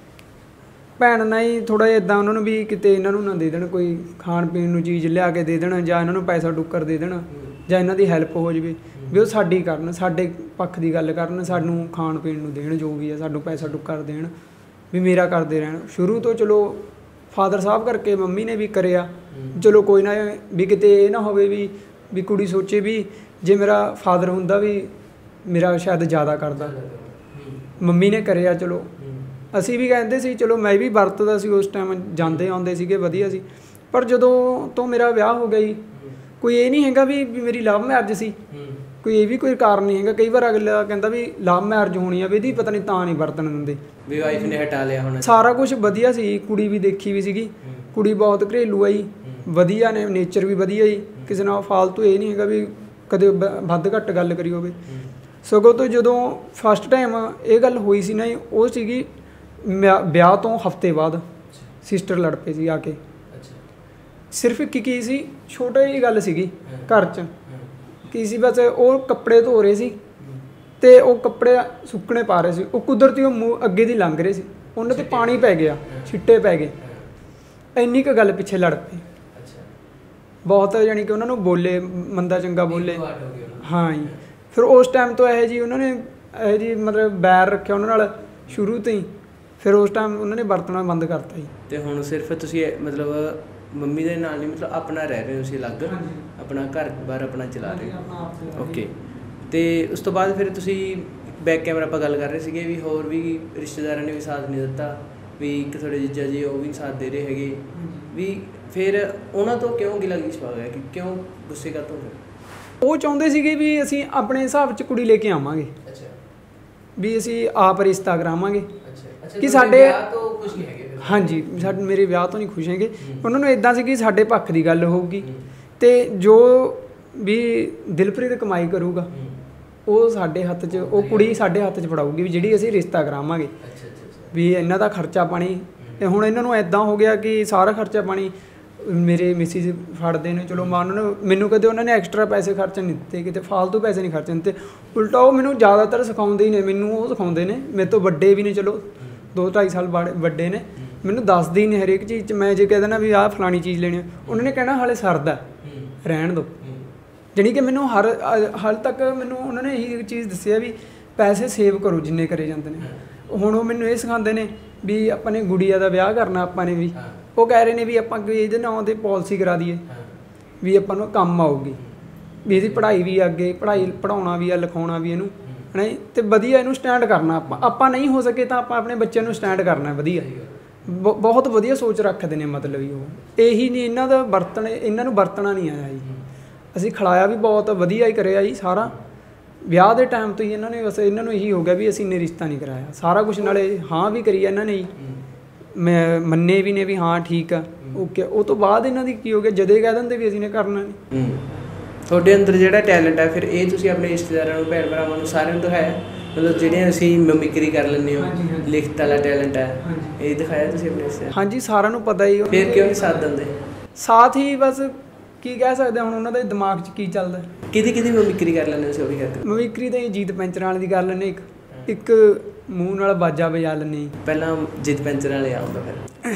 ਭੈਣ ਨਾਲ ਹੀ ਥੋੜ੍ਹਾ ਜਿਹਾ ਇੱਦਾਂ ਉਹਨਾਂ ਨੂੰ ਵੀ ਕਿਤੇ ਇਹਨਾਂ ਨੂੰ ਨਾ ਦੇ ਦੇਣ ਕੋਈ ਖਾਣ ਪੀਣ ਨੂੰ ਚੀਜ਼ ਲਿਆ ਕੇ ਦੇ ਦੇਣ, ਜਾਂ ਇਹਨਾਂ ਨੂੰ ਪੈਸਾ ਟੁੱਕਰ ਦੇ ਦੇਣ, ਜਾਂ ਇਹਨਾਂ ਦੀ ਹੈਲਪ ਹੋ ਜਾਵੇ ਵੀ ਉਹ ਸਾਡੀ ਕਰਨ, ਸਾਡੇ ਪੱਖ ਦੀ ਗੱਲ ਕਰਨ, ਸਾਨੂੰ ਖਾਣ ਪੀਣ ਨੂੰ ਦੇਣ, ਜੋ ਵੀ ਹੈ ਸਾਨੂੰ ਪੈਸਾ ਟੁੱਕਰ ਦੇਣ, ਵੀ ਮੇਰਾ ਕਰਦੇ ਰਹਿਣ। ਸ਼ੁਰੂ ਤੋਂ ਚਲੋ ਫਾਦਰ ਸਾਹਿਬ ਕਰਕੇ ਮੰਮੀ ਨੇ ਵੀ ਕਰਿਆ, ਚਲੋ ਕੋਈ ਨਾ ਵੀ ਕਿਤੇ ਇਹ ਨਾ ਹੋਵੇ ਵੀ ਕੁੜੀ ਸੋਚੇ ਵੀ ਜੇ ਮੇਰਾ ਫਾਦਰ ਹੁੰਦਾ ਵੀ ਮੇਰਾ ਸ਼ਾਇਦ ਜ਼ਿਆਦਾ ਕਰਦਾ। ਮੰਮੀ ਨੇ ਕਰਿਆ, ਚਲੋ ਅਸੀਂ ਵੀ ਕਹਿੰਦੇ ਸੀ, ਚਲੋ ਮੈਂ ਵੀ ਵਰਤਦਾ ਸੀ ਉਸ ਟਾਈਮ, ਜਾਂਦੇ ਆਉਂਦੇ ਸੀਗੇ ਵਧੀਆ ਸੀ। ਪਰ ਜਦੋਂ ਤੋਂ ਮੇਰਾ ਵਿਆਹ ਹੋ ਗਿਆ ਜੀ, ਕੋਈ ਇਹ ਨਹੀਂ ਹੈਗਾ ਵੀ ਮੇਰੀ ਲਵ ਮੈਰਿਜ ਸੀ, ਕੋਈ ਇਹ ਵੀ ਕੋਈ ਕਾਰਨ ਨਹੀਂ ਹੈਗਾ। ਕਈ ਵਾਰ ਅਗਲਾ ਕਹਿੰਦਾ ਵੀ ਲਵ ਮੈਰਿਜ ਹੋਣੀ ਆ ਵੀ ਇਹਦੀ ਪਤਾ ਨਹੀਂ ਤਾਂ ਨਹੀਂ ਵਰਤਣ ਦਿੰਦੇ, ਵੀ ਵਾਈਫ ਨੇ ਹਟਾ ਲਿਆ ਹੋਣਾ। ਸਾਰਾ ਕੁਝ ਵਧੀਆ ਸੀ, ਕੁੜੀ ਵੀ ਦੇਖੀ ਵੀ ਸੀਗੀ, ਕੁੜੀ ਬਹੁਤ ਘਰੇਲੂ ਆ ਜੀ, ਵਧੀਆ ਨੇ, ਨੇਚਰ ਵੀ ਵਧੀਆ ਜੀ, ਕਿਸੇ ਨਾਲ ਫਾਲਤੂ ਇਹ ਨਹੀਂ ਹੈਗਾ ਵੀ ਕਦੇ ਵੱਧ ਘੱਟ ਗੱਲ ਕਰੀ ਹੋਵੇ। ਸਗੋਂ ਤੋਂ ਜਦੋਂ ਫਸਟ ਟਾਈਮ ਇਹ ਗੱਲ ਹੋਈ ਸੀ ਨਾ, ਉਹ ਸੀਗੀ ਵਿਆਹ ਤੋਂ ਹਫ਼ਤੇ ਬਾਅਦ ਸਿਸਟਰ ਲੜ ਪਏ ਸੀ ਆ ਕੇ। ਸਿਰਫ ਕੀ ਸੀ, ਛੋਟੀ ਜਿਹੀ ਗੱਲ ਸੀਗੀ ਘਰ 'ਚ ਕੀ ਸੀ, ਬਸ ਉਹ ਕੱਪੜੇ ਧੋ ਰਹੇ ਸੀ ਤੇ ਉਹ ਕੱਪੜੇ ਸੁੱਕਣੇ ਪਾ ਰਹੇ ਸੀ, ਉਹ ਕੁਦਰਤੀ ਉਹ ਮੂੰਹ ਅੱਗੇ ਦੀ ਲੰਘ ਰਹੇ ਸੀ, ਉਹਨਾਂ 'ਤੇ ਪਾਣੀ ਪੈ ਗਿਆ, ਛਿੱਟੇ ਪੈ ਗਏ, ਇੰਨੀ ਕੁ ਗੱਲ ਪਿੱਛੇ ਲੜ ਪਏ ਬਹੁਤ, ਜਾਣੀ ਕਿ ਉਹਨਾਂ ਨੂੰ ਬੋਲੇ, ਮੰਦਾ ਚੰਗਾ ਬੋਲੇ। ਹਾਂ ਜੀ, ਫਿਰ ਉਸ ਟਾਈਮ ਤੋਂ ਇਹੋ ਜਿਹੀ ਉਹਨਾਂ ਨੇ ਇਹੋ ਜਿਹੀ ਮਤਲਬ ਬੈਰ ਰੱਖਿਆ ਉਹਨਾਂ ਨਾਲ ਸ਼ੁਰੂ ਤੋਂ ਹੀ, ਫਿਰ ਉਸ ਟਾਈਮ ਉਹਨਾਂ ਨੇ ਵਰਤਣਾ ਬੰਦ ਕਰਤਾ ਜੀ। ਤੇ ਹੁਣ ਸਿਰਫ ਤੁਸੀਂ ਮਤਲਬ ਮੰਮੀ ਦੇ ਨਾਲ ਨਹੀਂ, ਮਤਲਬ ਆਪਣਾ ਰਹਿ ਰਹੇ ਹੋ ਤੁਸੀਂ ਅਲੱਗ, ਆਪਣਾ ਘਰ-ਬਾਰ ਆਪਣਾ ਚਲਾ ਰਹੇ ਹੋ? ਓਕੇ। ਤੇ ਉਸ ਤੋਂ ਬਾਅਦ ਫਿਰ ਤੁਸੀਂ ਬੈਕ ਕੈਮਰਾ ਆਪਾਂ ਗੱਲ ਕਰ ਰਹੇ ਸੀਗੇ ਵੀ ਹੋਰ ਵੀ ਰਿਸ਼ਤੇਦਾਰਾਂ ਨੇ ਵੀ ਸਾਥ ਨਹੀਂ ਦਿੱਤਾ, ਵੀ ਇੱਕ ਤੁਹਾਡੇ ਜੀਜਾ ਜੀ ਉਹ ਵੀ ਸਾਥ ਦੇ ਰਹੇ ਹੈਗੇ, ਵੀ ਫਿਰ ਉਹਨਾਂ ਤੋਂ ਕਿਉਂ ਗਿਲਾ ਸ਼ਿਕਵਾ ਗਿਆ, ਕਿ ਕਿਉਂ ਗੁੱਸੇ ਕਾਹਤੋਂ ਫਿਰ? ਉਹ ਚਾਹੁੰਦੇ ਸੀਗੇ ਵੀ ਅਸੀਂ ਆਪਣੇ ਹਿਸਾਬ 'ਚ ਕੁੜੀ ਲੈ ਕੇ ਆਵਾਂਗੇ, ਵੀ ਅਸੀਂ ਆਪ ਰਿਸ਼ਤਾ ਕਰਾਵਾਂਗੇ, ਕਿ ਸਾਡੇ ਵਿਆਹ ਤੋਂ ਖੁਸ਼ ਨਹੀਂ ਹੈਗੇ। ਹਾਂਜੀ, ਮੇਰੇ ਵਿਆਹ ਤੋਂ ਨਹੀਂ ਖੁਸ਼ ਹੈਗੇ। ਉਹਨਾਂ ਨੂੰ ਇੱਦਾਂ ਸੀ ਕਿ ਸਾਡੇ ਪੱਖ ਦੀ ਗੱਲ ਹੋਊਗੀ ਤੇ ਜੋ ਵੀ ਦਿਲਪ੍ਰੀਤ ਕਮਾਈ ਕਰੂਗਾ ਉਹ ਸਾਡੇ ਹੱਥ 'ਚ, ਉਹ ਕੁੜੀ ਸਾਡੇ ਹੱਥ 'ਚ ਫੜਾਊਗੀ ਵੀ ਜਿਹੜੀ ਅਸੀਂ ਰਿਸ਼ਤਾ ਕਰਾਵਾਂਗੇ, ਵੀ ਇਹਨਾਂ ਦਾ ਖਰਚਾ ਪਾਣੀ। ਤੇ ਹੁਣ ਇਹਨਾਂ ਨੂੰ ਇੱਦਾਂ ਹੋ ਗਿਆ ਕਿ ਸਾਰਾ ਖਰਚਾ ਪਾਣੀ ਮੇਰੇ ਮਿਸਿਸ ਫੜਦੇ ਨੇ। ਚਲੋ ਮੈਂ ਉਹਨਾਂ ਨੂੰ, ਮੈਨੂੰ ਕਦੇ ਉਹਨਾਂ ਨੇ ਐਕਸਟਰਾ ਪੈਸੇ ਖਰਚਣ ਨਹੀਂ ਦਿੱਤੇ, ਕਿਤੇ ਫਾਲਤੂ ਪੈਸੇ ਨਹੀਂ ਖਰਚਣ ਦਿੱਤੇ, ਉਲਟਾ ਉਹ ਮੈਨੂੰ ਜ਼ਿਆਦਾਤਰ ਸਿਖਾਉਂਦੇ ਹੀ ਨੇ, ਮੈਨੂੰ ਉਹ ਸਿਖਾਉਂਦੇ ਨੇ, ਮੇਰੇ ਤੋਂ ਵੱਡੇ ਵੀ ਨੇ, ਚਲੋ 2-2.5 ਸਾਲ ਵੱਡੇ ਨੇ, ਮੈਨੂੰ ਦੱਸਦੇ ਹੀ ਨੇ ਹਰੇਕ ਚੀਜ਼ 'ਚ। ਮੈਂ ਜੇ ਕਹਿ ਦੇਣਾ ਵੀ ਆਹ ਫਲਾਣੀ ਚੀਜ਼ ਲੈਣੀ, ਉਹਨਾਂ ਨੇ ਕਹਿਣਾ ਹਾਲੇ ਸਰਦਾ, ਰਹਿਣ ਦਿਓ। ਜਾਣੀ ਕਿ ਮੈਨੂੰ ਹਾਲ ਤੱਕ ਮੈਨੂੰ ਉਹਨਾਂ ਨੇ ਇਹੀ ਚੀਜ਼ ਦੱਸਿਆ ਵੀ ਪੈਸੇ ਸੇਵ ਕਰੋ ਜਿੰਨੇ ਕਰੇ ਜਾਂਦੇ ਨੇ। ਹੁਣ ਉਹ ਮੈਨੂੰ ਇਹ ਸਿਖਾਉਂਦੇ ਨੇ ਵੀ ਆਪਾਂ ਨੇ ਗੁੜੀਆ ਦਾ ਵਿਆਹ ਕਰਨਾ, ਆਪਾਂ ਨੇ ਵੀ ਉਹ ਕਹਿ ਰਹੇ ਨੇ ਵੀ ਆਪਾਂ ਇਹਦੇ ਨਾਂ 'ਤੇ ਪਾਲਿਸੀ ਕਰਾ ਦਈਏ ਵੀ ਆਪਾਂ ਨੂੰ ਕੰਮ ਆਊਗੀ, ਵੀ ਇਹਦੀ ਪੜ੍ਹਾਈ ਵੀ ਅੱਗੇ, ਪੜ੍ਹਾਉਣਾ ਵੀ ਆ, ਲਿਖਾਉਣਾ ਵੀ ਇਹਨੂੰ, ਹੈ ਨਾ। ਅਤੇ ਵਧੀਆ ਇਹਨੂੰ ਸਟੈਂਡ ਕਰਨਾ ਆਪਾਂ ਨਹੀਂ ਹੋ ਸਕੇ ਤਾਂ ਆਪਾਂ ਆਪਣੇ ਬੱਚਿਆਂ ਨੂੰ ਸਟੈਂਡ ਕਰਨਾ ਵਧੀਆ, ਬਹੁਤ ਵਧੀਆ ਸੋਚ ਰੱਖਦੇ ਨੇ, ਮਤਲਬ ਹੀ ਉਹ ਇਹੀ ਨਹੀਂ ਇਹਨਾਂ ਦਾ ਇਹਨਾਂ ਨੂੰ ਵਰਤਣਾ ਨਹੀਂ ਆਇਆ ਜੀ। ਅਸੀਂ ਖਿਲਾਇਆ ਵੀ ਬਹੁਤ ਵਧੀਆ ਹੀ ਕਰਿਆ ਜੀ ਸਾਰਾ। ਵਿਆਹ ਦੇ ਟਾਈਮ ਤੋਂ ਹੀ ਇਹਨਾਂ ਨੇ ਬਸ ਇਹਨਾਂ ਨੂੰ ਇਹੀ ਹੋ ਗਿਆ ਵੀ ਅਸੀਂ ਨੇ ਰਿਸ਼ਤਾ ਨਹੀਂ ਕਰਾਇਆ, ਸਾਰਾ ਕੁਝ ਨਾਲੇ ਹਾਂ ਵੀ ਕਰੀ ਇਹਨਾਂ ਨੇ ਜੀ, ਮੈਂ ਮੰਨੇ ਵੀ ਨੇ ਵੀ ਹਾਂ ਠੀਕ ਆ ਓਕੇ। ਉਹ ਤੋਂ ਬਾਅਦ ਇਹਨਾਂ ਦੀ ਕੀ ਹੋ ਗਿਆ, ਜਦੇ ਕਹਿ ਦਿੰਦੇ ਵੀ ਅਸੀਂ ਨੇ ਕਰਨਾ ਨਹੀਂ। ਤੁਹਾਡੇ ਅੰਦਰ ਜਿਹੜਾ ਟੈਲੈਂਟ ਹੈ ਫਿਰ ਇਹ ਤੁਸੀਂ ਆਪਣੇ ਰਿਸ਼ਤੇਦਾਰਾਂ ਨੂੰ, ਭੈਣ ਭਰਾਵਾਂ ਨੂੰ, ਸਾਰਿਆਂ ਨੂੰ ਦਿਖਾਇਆ? ਮਤਲਬ ਜਿਹੜੇ ਅਸੀਂ ਮਿਮਿਕਰੀ ਕਰ ਲੈਂਦੇ ਹੋ, ਲਿਖਤ ਵਾਲਾ ਟੈਲੈਂਟ ਹੈ, ਇਹ ਦਿਖਾਇਆ ਤੁਸੀਂ ਆਪਣੇ ਰਿਸ਼ਤੇਦਾਰਾਂ? ਹਾਂਜੀ, ਸਾਰਿਆਂ ਨੂੰ ਪਤਾ ਹੀ। ਫਿਰ ਕਿਉਂ ਨਹੀਂ ਸਾਥ ਦਿੰਦੇ? ਸਾਥ ਹੀ ਬਸ ਕੀ ਕਹਿ ਸਕਦੇ ਹੁਣ, ਉਹਨਾਂ ਦੇ ਦਿਮਾਗ 'ਚ ਕੀ ਚੱਲਦਾ। ਕਿਹਦੀ ਮਿਮਿਕਰੀ ਕਰ ਲੈਂਦੇ ਤੁਸੀਂ? ਉਹ ਵੀ ਕਰਦੇ ਮਿਮਿਕਰੀ ਤਾਂ ਜੀਤ ਪੈਂਚਰ ਵਾਲੇ ਦੀ ਕਰ ਲੈਂਦੇ, ਇੱਕ ਮੂੰਹ ਨਾਲ ਬਾਜਾ ਵਜਾ ਲੈਂਦੇ। ਪਹਿਲਾਂ ਜੀਤ ਪੈਂਚਰ ਵਾਲੇ ਆਉਂਦਾ ਫਿਰ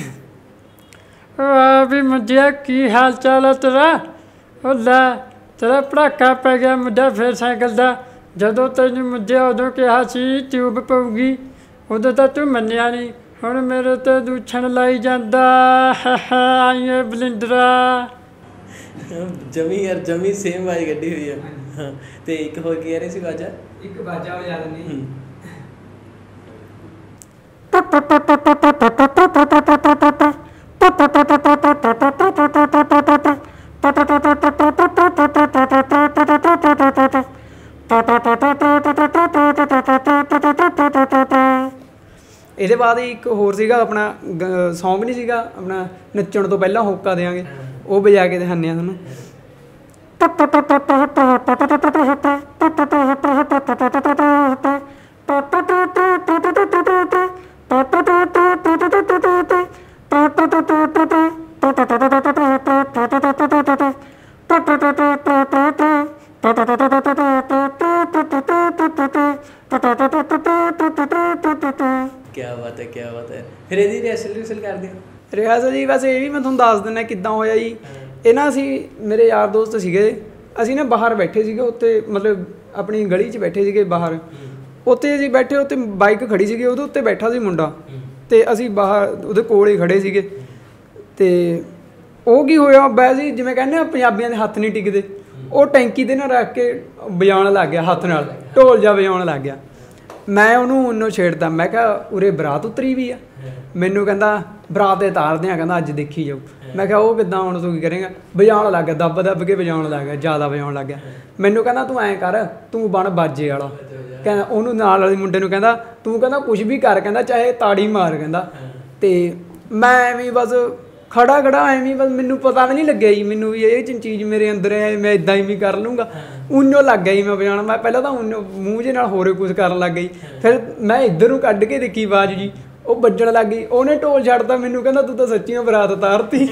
ਵੀ ਮੁੰਡਿਆ ਕੀ ਹਾਲ ਚਾਲ ਆ ਤੇਰਾ? ਉਹ ਲੈ ਤੇਰਾ ਪੜਾਕਾ ਪੈ ਗਿਆ ਮੁੰਡਾ ਫਿਰ ਸਾਈਕਲ ਦਾ। ਜਦੋਂ ਤੈਨੂੰ ਮੁੰਡਿਆ ਉਦੋਂ ਕਿਹਾ ਸੀ ਟਿਊਬ ਪਊਗੀ, ਉਦੋਂ ਤਾਂ ਤੂੰ ਮੰਨਿਆ ਨਹੀਂ। ਹੁਣ ਮੇਰੇ ਤੇ ਦੂਛਣ ਲਾਈ ਜਾਂਦਾ ਆਈਏ ਬਲਿੰਦਰਾ। ਜਮੀ ਸੇਮ ਆਵਾਜ਼ ਕੱਢੀ ਹੋਈ ਆ। ਹਾਂ, ਤੇ ਇੱਕ ਹੋਰ ਕੀ ਕਹਿ ਰਹੇ ਸੀ ਬਾਜਾ? ਇੱਕ ਬਾਜਾ ਵਜਾ ਲੈਂਦੇ। ਇਹਦੇ ਬਾਅਦ ਇੱਕ ਹੋਰ ਸੀਗਾ ਆਪਣਾ ਸੌਂਗ ਨਹੀਂ ਸੀਗਾ ਆਪਣਾ, ਨੱਚਣ ਤੋਂ ਪਹਿਲਾਂ ਹੋਕਾ ਦਿਆਂਗੇ, ਉਹ ਵਜਾ ਕੇ ਦਿਖਾਉਂਦੇ ਆ ਤੁਹਾਨੂੰ। ਕਿਆ ਬਾਤ ਹੈ। ਫਿਰ ਇਹਦੀ ਰਿਹਰਸਲ ਕਰਦੇ ਹੋ? ਰਿਹਰਸਲ ਜੀ ਵੈਸੇ ਇਹ ਵੀ ਮੈਂ ਤੁਹਾਨੂੰ ਦੱਸ ਦਿੰਦਾ ਕਿੱਦਾਂ ਹੋਇਆ ਜੀ। ਇਹ ਨਾ ਅਸੀਂ ਮੇਰੇ ਯਾਰ ਦੋਸਤ ਸੀਗੇ, ਅਸੀਂ ਨਾ ਬਾਹਰ ਬੈਠੇ ਸੀਗੇ ਉੱਤੇ, ਮਤਲਬ ਆਪਣੀ ਗਲੀ 'ਚ ਬੈਠੇ ਸੀਗੇ ਬਾਹਰ। ਉੱਤੇ ਅਸੀਂ ਬੈਠੇ, ਉੱਤੇ ਬਾਈਕ ਖੜੀ ਸੀਗੀ, ਉਹਦੇ ਉੱਤੇ ਬੈਠਾ ਸੀ ਮੁੰਡਾ, ਅਤੇ ਅਸੀਂ ਬਾਹਰ ਉਹਦੇ ਕੋਲ ਹੀ ਖੜੇ ਸੀਗੇ। ਅਤੇ ਉਹ ਕੀ ਹੋਇਆ, ਵੈਸੇ ਜਿਵੇਂ ਕਹਿੰਦੇ ਆ ਪੰਜਾਬੀਆਂ ਦੇ ਹੱਥ ਨਹੀਂ ਟਿਕਦੇ, ਉਹ ਟੈਂਕੀ 'ਤੇ ਨਾ ਰੱਖ ਕੇ ਵਜਾਉਣ ਲੱਗ ਗਿਆ, ਹੱਥ ਨਾਲ ਢੋਲ ਜਿਹਾ ਵਜਾਉਣ ਲੱਗ ਗਿਆ। ਮੈਂ ਉਹਨੂੰ ਛੇੜਦਾ, ਮੈਂ ਕਿਹਾ ਉਰੇ ਬਰਾਤ ਉਤਰੀ ਵੀ ਆ। ਮੈਨੂੰ ਕਹਿੰਦਾ ਬਰਾਤ ਤੇ ਤਾਰਦੇ ਆ, ਕਹਿੰਦਾ ਅੱਜ ਦੇਖੀ ਜਾਊ। ਮੈਂ ਕਿਹਾ ਉਹ ਕਿੱਦਾਂ, ਹੁਣ ਤੂੰ ਕੀ ਕਰੇਂਗਾ? ਵਜਾਉਣ ਲੱਗ ਗਿਆ, ਦੱਬ ਕੇ ਵਜਾਉਣ ਲੱਗ ਗਿਆ, ਜ਼ਿਆਦਾ ਵਜਾਉਣ ਲੱਗ ਗਿਆ। ਮੈਨੂੰ ਕਹਿੰਦਾ ਤੂੰ ਐਂ ਕਰ, ਤੂੰ ਬਣ ਬਾਜੇ ਵਾਲਾ। ਕਹਿੰਦਾ ਉਹਨੂੰ ਨਾਲ ਵਾਲੇ ਮੁੰਡੇ ਨੂੰ ਕਹਿੰਦਾ ਤੂੰ ਕਹਿੰਦਾ ਕੁਛ ਵੀ ਕਰ, ਕਹਿੰਦਾ ਚਾਹੇ ਤਾੜੀ ਮਾਰ, ਕਹਿੰਦਾ। ਅਤੇ ਮੈਂ ਐਵੇਂ ਬਸ ਖੜਾ ਐਵੇਂ ਬਸ, ਮੈਨੂੰ ਪਤਾ ਵੀ ਨਹੀਂ ਲੱਗਿਆ ਜੀ ਮੈਨੂੰ ਵੀ ਇਹ ਚੀਜ਼ ਮੇਰੇ ਅੰਦਰ ਹੈ, ਮੈਂ ਇੱਦਾਂ ਹੀ ਵੀ ਕਰ ਲੂੰਗਾ। ਉਨੋਂ ਲੱਗ ਗਿਆ ਜੀ ਮੈਂ ਵਜਾਉਣਾ। ਮੈਂ ਪਹਿਲਾਂ ਤਾਂ ਉਨੋਂ ਮੂੰਹ ਜਿਹੇ ਨਾਲ ਹੋਰੇ ਕੁਛ ਕਰਨ ਲੱਗ ਗਈ, ਫਿਰ ਮੈਂ ਇੱਧਰ ਨੂੰ ਕੱਢ ਕੇ ਦੇਖੀ ਆਵਾਜ਼ ਜੀ, ਉਹ ਵੱਜਣ ਲੱਗ ਗਈ। ਉਹਨੇ ਢੋਲ ਛੱਡਤਾ, ਮੈਨੂੰ ਕਹਿੰਦਾ ਤੂੰ ਤਾਂ ਸੱਚੀਆਂ ਬਰਾਤ ਉਤਾਰਤੀ।